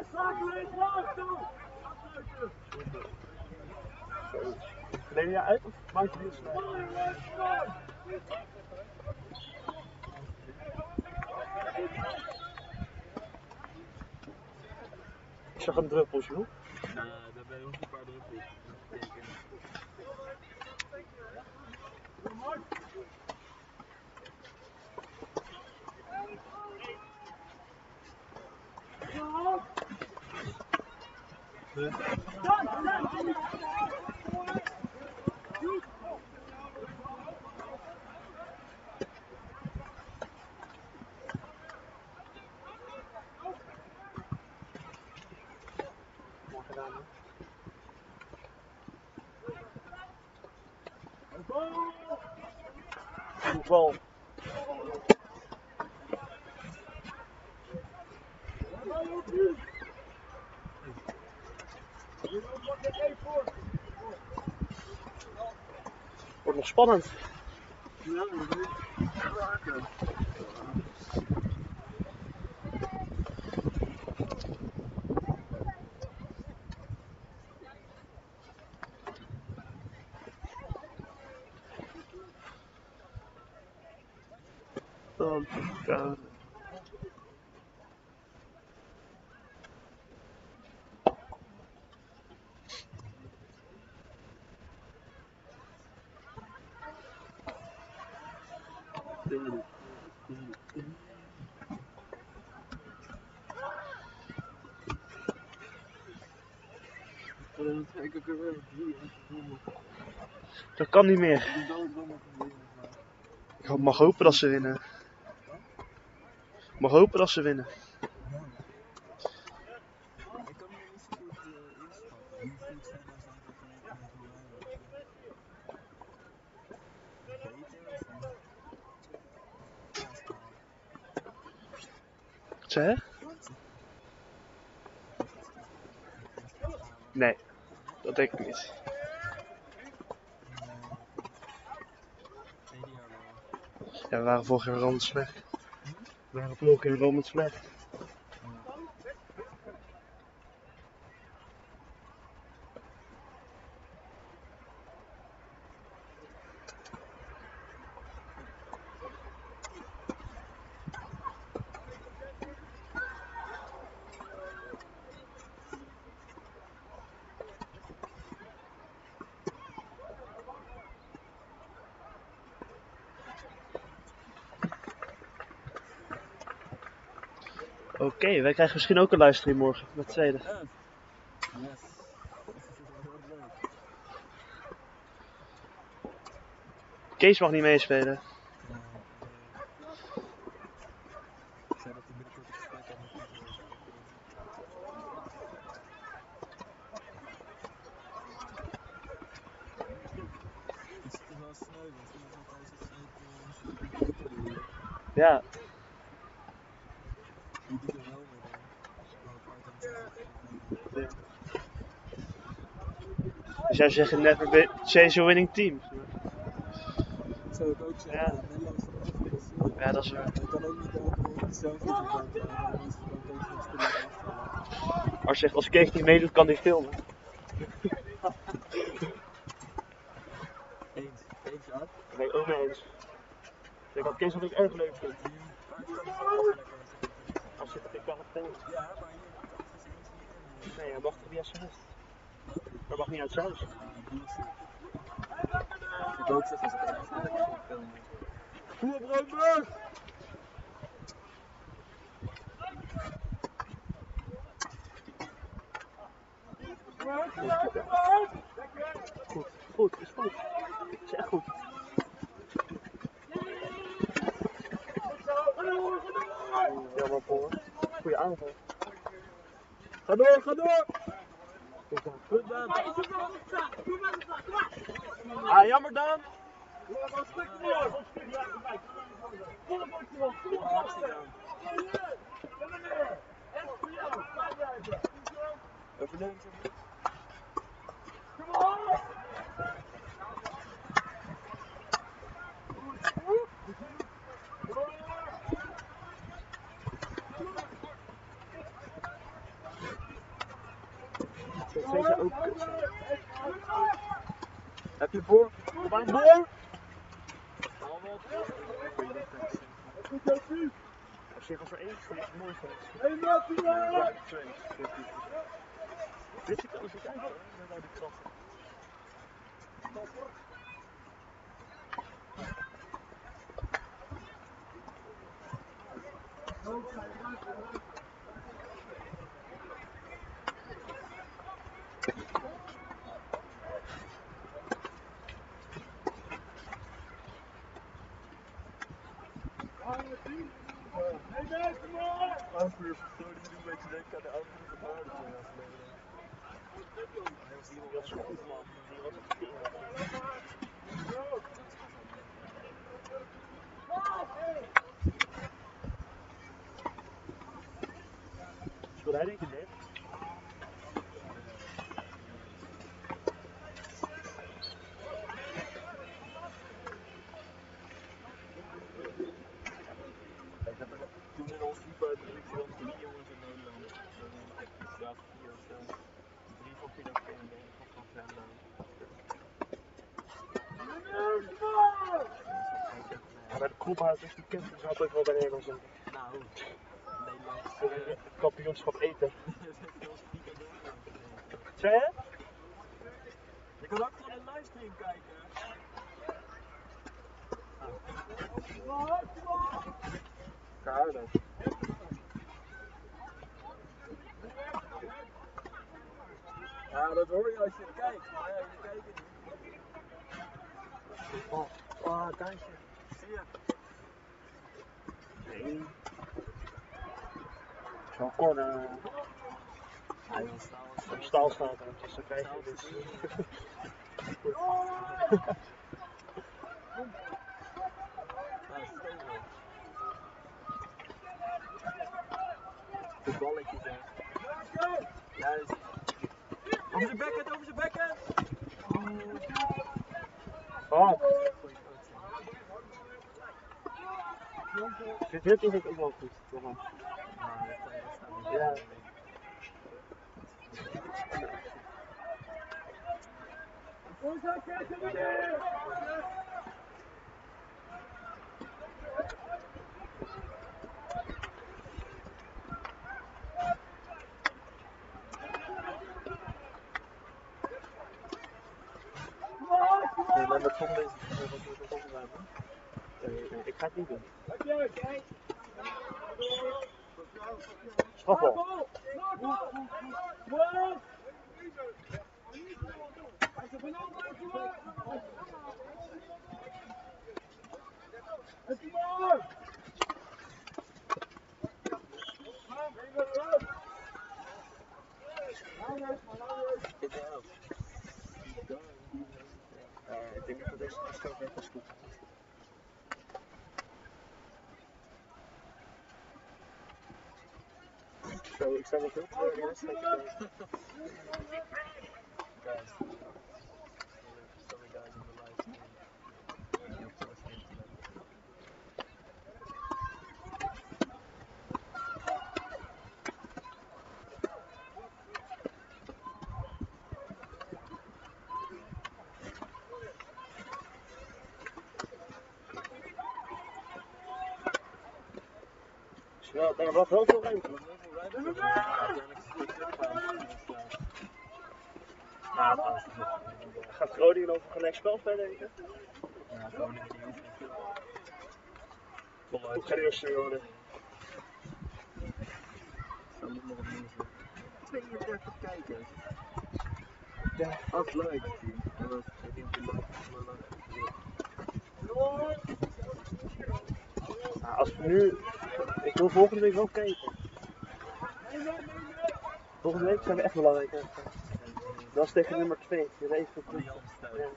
Neem je uit of maak je niet snel? Ik zag een druppel, joh. Ja, daar ben je ook een paar druppels. Mooi gedaan, hè? Goed bal. Wordt nog spannend. Ja, dat moet je raken. Dan, ja. Ik heb er weer drie. Dat kan niet meer. Ik doe het wel met een ding. Ik mag hopen dat ze winnen. Ik mag hopen dat ze winnen. Ik kan me niet zo goed uh, inschatten. Hoe goed zijn nou zijn vergeleken met hoe wij waren? Beter of Wat zei je? Nee, dat denk ik niet. Ja, we waren vorig jaar wel met slecht. We waren vorig jaar wel met slecht. Oké, okay, wij krijgen misschien ook een livestream morgen, met tweede. Yes. Yes. Kees mag niet meespelen. Ja, ik zei dat hij binnenkort een gesprek had met Pieter. Het is toch wel sneu, want vroeger zat hij zo sneu op de computer doen. Ja. Die doet er wel mee dan. Maar part-time Ja. Dus jij zegt never be change a winning team. Dat zou ik ook zeggen, Ja. ja. Nederlands is Ja, dat is waar. je kan ook niet altijd hetzelfde verband zijn, dan is het gewoon tegen het spelen afvallen. Als je zegt, als Kees niet meedoet, kan hij filmen. Eens, eens ja. Nee, ook mee eens. Ik had Kees wat ik erg leuk vind. Maar het kan ook lekker zijn. Als je het ik kan het filmen. Ja, maar hier mag dat dus niet. Nee, hij mag toch niet uit zijn huis. Hij mag niet uit zijn huis. Ja, bullshit. Ik ook zeggen als ik ergens lekker ging filmen. Goed op Roodburg! Goed, goed, is goed. Is echt goed. Jammer voor. Goeie aanval. Ga door, ga door! Goed aan. Goed dan! Ah, jammer dan. Actie dan! Even links, even links. Dat vind je ook kut. Heb je voor? Kom aan, boor! Haal wel. Als je als er één is, dan is het mooi geweest. Ja, Ja, twee. Dit zit alles uit hoor, met al die krachten. Aanvuur van Groningen doet een beetje denken aan de aanvuur van Haarlem twee jaar geleden. Hij was hier Dat is goed man, die was het team. Speelde hij denk je net? Toen in ons FIFA had ik dan drie jongens in Nederland. Ja, vier of zo. Drie van Pinochet en de ene van Van Venlo. Ja, bij de kroephuis is die kind, die zat ook wel bij Nederland zijn. Nou, Nederlands. Het kampioenschap eten. uh, Zeg je? Je kan ook gewoon een livestream kijken. Kaarden. Ja, dat hoor je als je kijkt. Maar ja, je kijkt het niet. Oh, oh, kaartje. Zie je? Nee. Zo'n corner. Hij wil staan. Op staal staat er, dus dan krijg je dus. De balletjes hè. Juist. Over zijn bekken, over zijn bekken! Fuck. Dit dit is ook wel goed. Zeg maar. Ja. Nee, maar dat komt deze. Dat komt erbij, man. Nee, nee, ik ga het niet doen. Strafbal. Uh, ik denk niet dat deze afstand net als goed is. Zo, ik sta wel veel te de wedstrijd te kijken. Guys, sorry guys in the live stream. Heel veel internet. Ja, daar was wel veel ruimte. Gaat Groningen over een gelijk spel spelen, denk je? Ja, Groningen die hoeft niet veel. Ook geen eerste worden. Zo moet nog opnieuw zijn. tweeëndertig kijkers. Ja, dat is leuk. Dat was ik denk de leuk. Nou, als we nu. Ik wil volgende week wel kijken. Volgende week zijn we echt belangrijk. Hè? Dat is tegen nummer twee. Je weet even goed. Ja.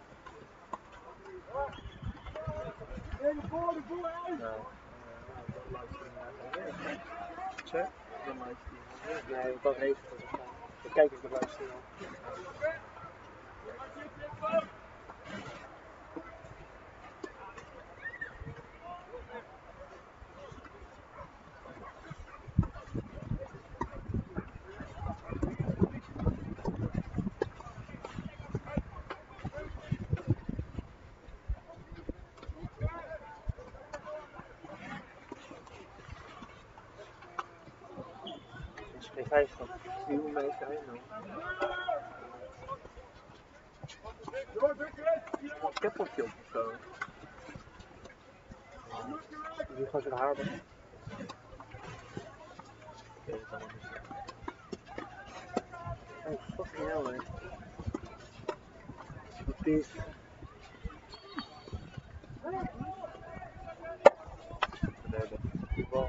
Ja. Check. Dan livestream. Nee, want dan regent het waarschijnlijk. Dan kijk ik met luisteren. Geen vijftig. Zie hoe mensen zijn dan. Een keppeltje op of zo. Die gewoon zijn haar. Ik weet het allemaal niet. Oh, fucking hell, hè. Wat is... We hebben Die bal.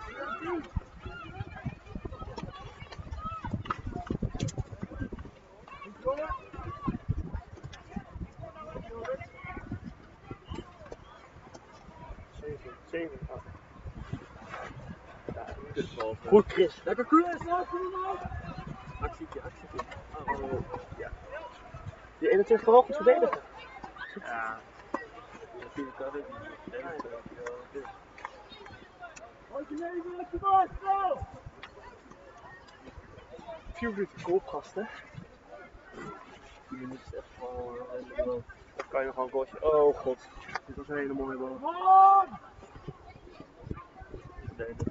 Zeven, zeven, acht. Ja, kutbal. goed, Chris. Lekker Chris, laat hem nou! Actietje, actietje. Oh, Oh, ja. Die eenentwintig kan wel goed verdedigen. ja. Natuurlijk kan dit niet. Nee, dat weet je wel. Dit. Houd je neven uit de bal, snel! Vier minuten koopgast, hè. Die minuten is echt wel redelijk wel. Dan kan je nog gewoon een goaltje. Oh god. Dit was een hele mooie bal. Kom! Verdedigen.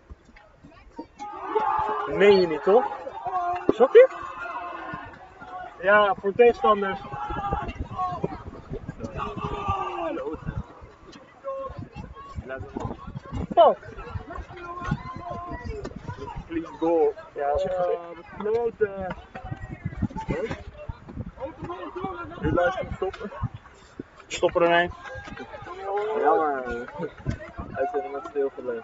Meen je niet, toch? Zat dit? Ja, voor tegenstanders. Laat hem. Fuck. Clean goal. Ja, dat is echt Ah, wat kloten. Nu luisteren stoppen. Stop er een. Jammer. Uitzending met stilgelegd.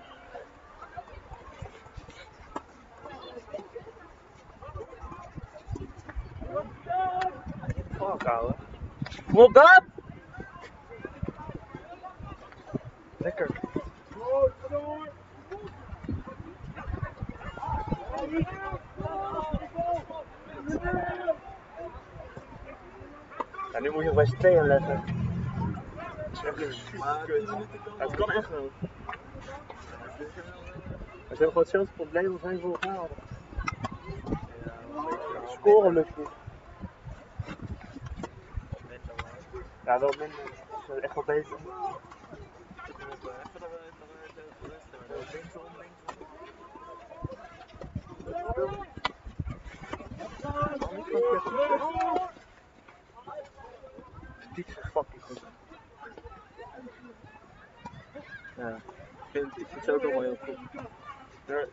Fuck, ouwe. Kom op, Daan! Lekker. Ja, nu moet je nog bij z'n tweeën letten. Dat is echt super Maar kut. tien minuten kan Ja, het wel. kan echt wel. Het is wel, eh, Maar ze hebben gewoon hetzelfde probleem als wij vorig jaar hadden. ja, wel een beetje Scoren lukt niet. minder wel. Ja, wel minder. Ze zijn echt wel beter. Kom op, eh, even eruit, eruit, even rustig. Linksom, linksom. Dit is echt fucking goed. Ja, ik vind, ik vind het ook allemaal heel goed. Ja.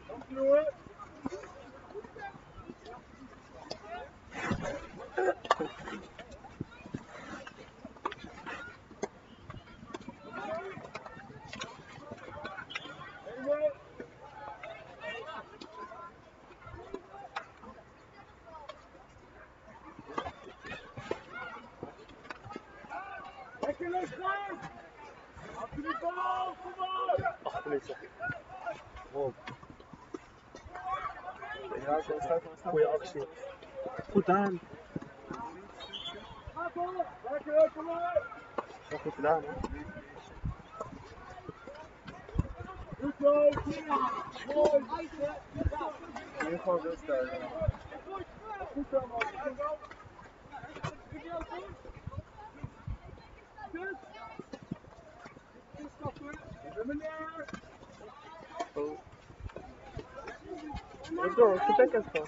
Lekker gaan! Achter de bal, kom op! Acht minuten. Wow. Ja, zo staat maar Goeie actie. Goed aan. Ga door! Lekker, kom op! Wel goed gedaan, hè? Goed zo! Mooi! Nu gewoon rustig. Goed zo, man! Goed zo! Even meneer! Oh. Let door, vertrek even.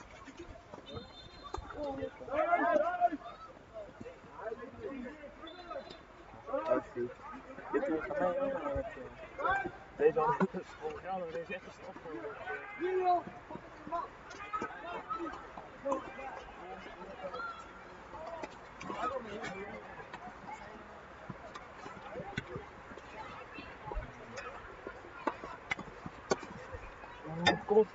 Actie. Dit doe ik aan mij ook maar het, eh, Deze had ik vorig jaar, maar deze is echt een straf voor me. Oh, god.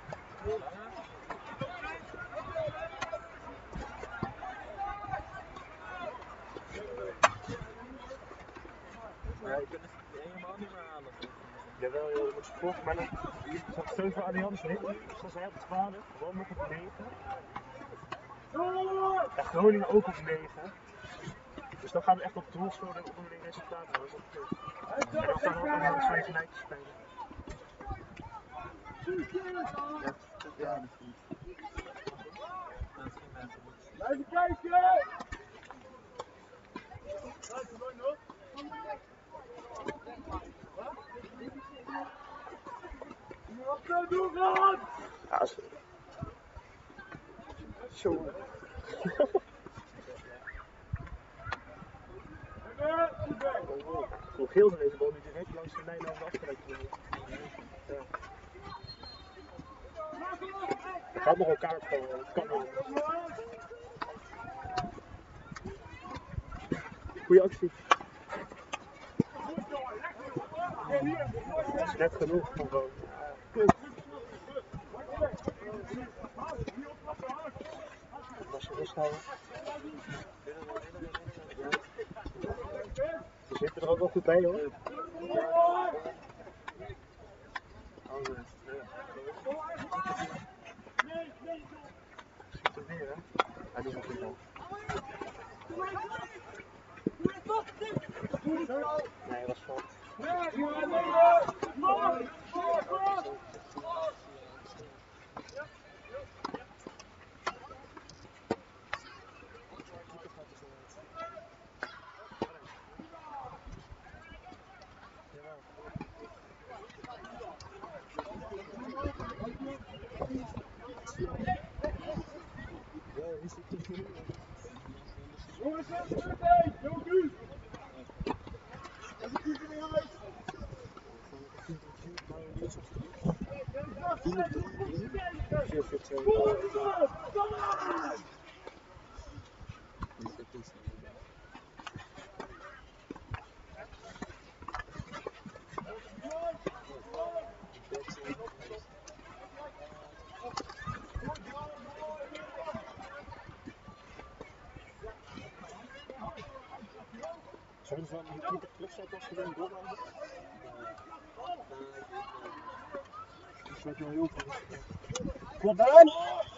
Maar je kunt het helemaal niet meer halen. Jawel, joh, dat moet sport, maar dan zat zoveel alliantie heen. Zoals hij op twaalf, gewoon nog op negen. En Groningen ook op negen. Dus dan gaan we echt op doel voor de onderling resultaten houden. En dan gaan we ook nog twee gelijk spelen. Ja, ja. Blijf kijken! Ja, zo. Zo. Hoe geel deze bal nu direct langs de lijn over afgelegd worden. Ja. Er gaat nog een kaart komen, dat kan wel. Goeie actie. Dat is net genoeg gewoon. Als je rust houden. Ze zitten er ook wel goed bij hoor. Schiet er weer hè? Hij doet het goed al. Nee, dat was fout. Jongens, hey, Jokie! Even goed in huis! Zijn ze van die keeper terugzetten als ze weer een goal hebben? Dat is wel heel goed. Kom aan!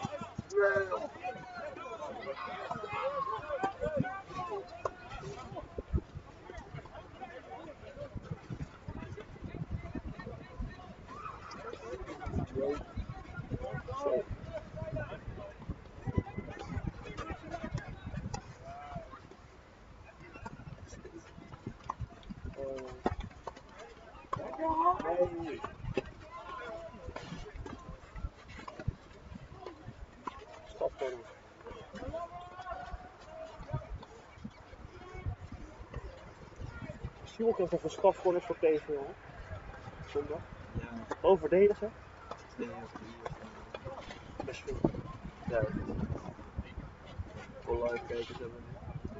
Zo. Nee. Stop voor Sjoerd heeft even een straf gewoon eens voor tegen, jongen. Zondag. Ja. Gewoon verdedigen. twee of drie of zo. Best veel. Ja. Voor live kijkers hebben we nu.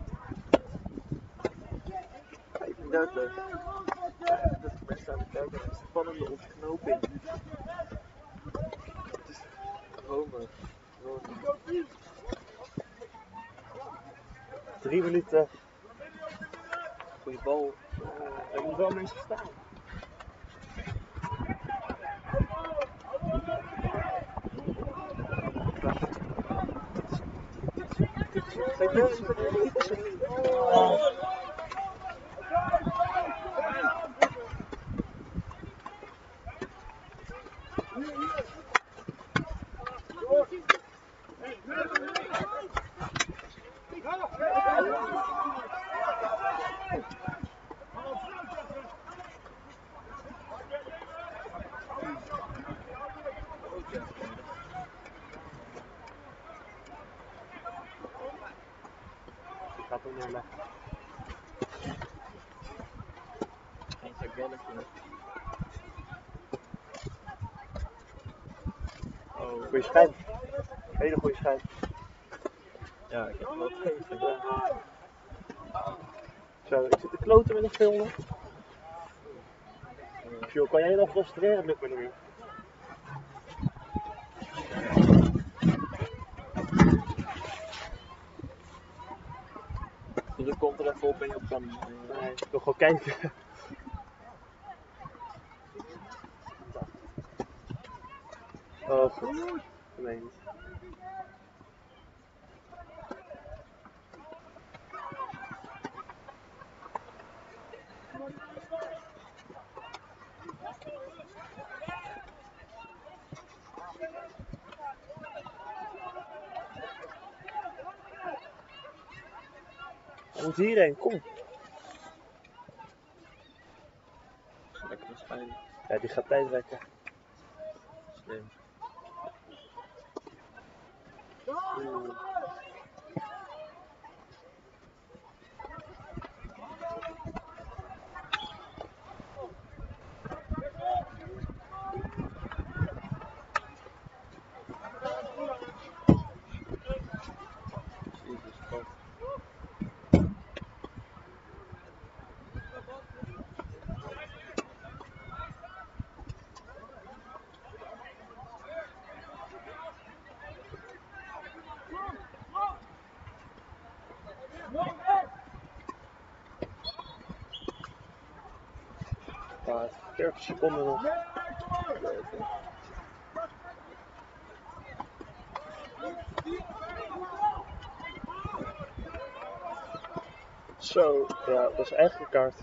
vijfendertig. Dat is best aan het kijken. Het is een spannende ontknoping. Het is Rome. Rome. Drie minuten. Goeie bal. Uh, er moet wel mensen staan. Kijk, mensen. Oh. Die gaat er neerleggen. Geen gek balletje. Oh, goeie schijn. Hele goeie schijn. Ja, ik heb hem wel gegeven. Ja. Zo, ik zit te kloten met een filmen. Joh, kan jij je nog frustreren? Dat lukt me niet meer. Dus ik komt er even op en je op kan. Nee, ik wil gewoon kijken. Oh, goed. Nee, niet. Hij moet hierheen, kom. Lekker spelen. Ja, die gaat tijd wekken. Slim. Oeh. Jezus, god. Ja, dertig seconden nog. Zo, ja, dat is echt een kaart.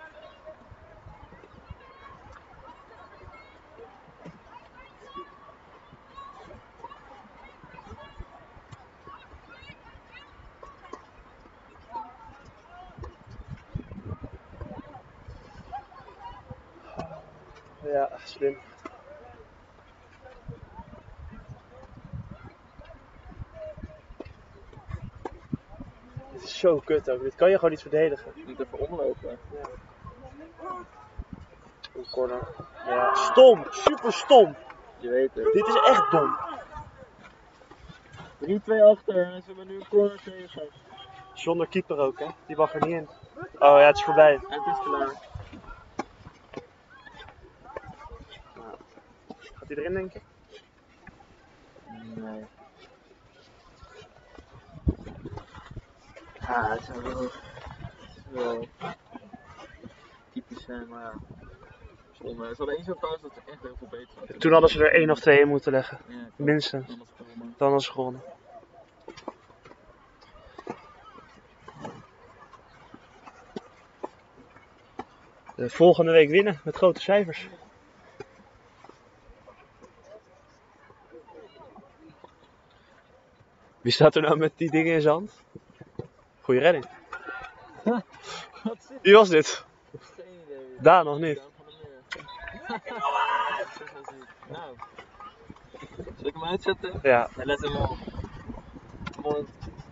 Ja, slim. Dit is zo kut ook. Dit kan je gewoon niet verdedigen. Je moet even omlopen. Ja. Een corner. Ja, stom. Super stom. Je weet het. Dit is echt dom. drie twee achter en ze hebben nu een corner tegen. Zonder keeper ook, hè. Die mag er niet in. Oh ja, het is voorbij. Het is klaar. Nou, gaat hij erin, denk je? Nee. Ja, het zou wel, wel typisch zijn, maar ja. Zonde. Ze hadden één zo'n kans dat het echt heel veel beter was. Toen hadden ze er één of twee in moeten leggen. Ja, klopt. Minstens. Dan was het gewonnen. Dan was ze gewonnen. De volgende week winnen met grote cijfers. Wie staat er nou met die dingen in zijn hand? Goeie redding. Wat zit Wie was dit? Geen idee. Daan nog niet. Daan van der Meer. Dat is wel ziek. Nou. Zal ik hem uitzetten? Ja. Ja, let hem op. Come on.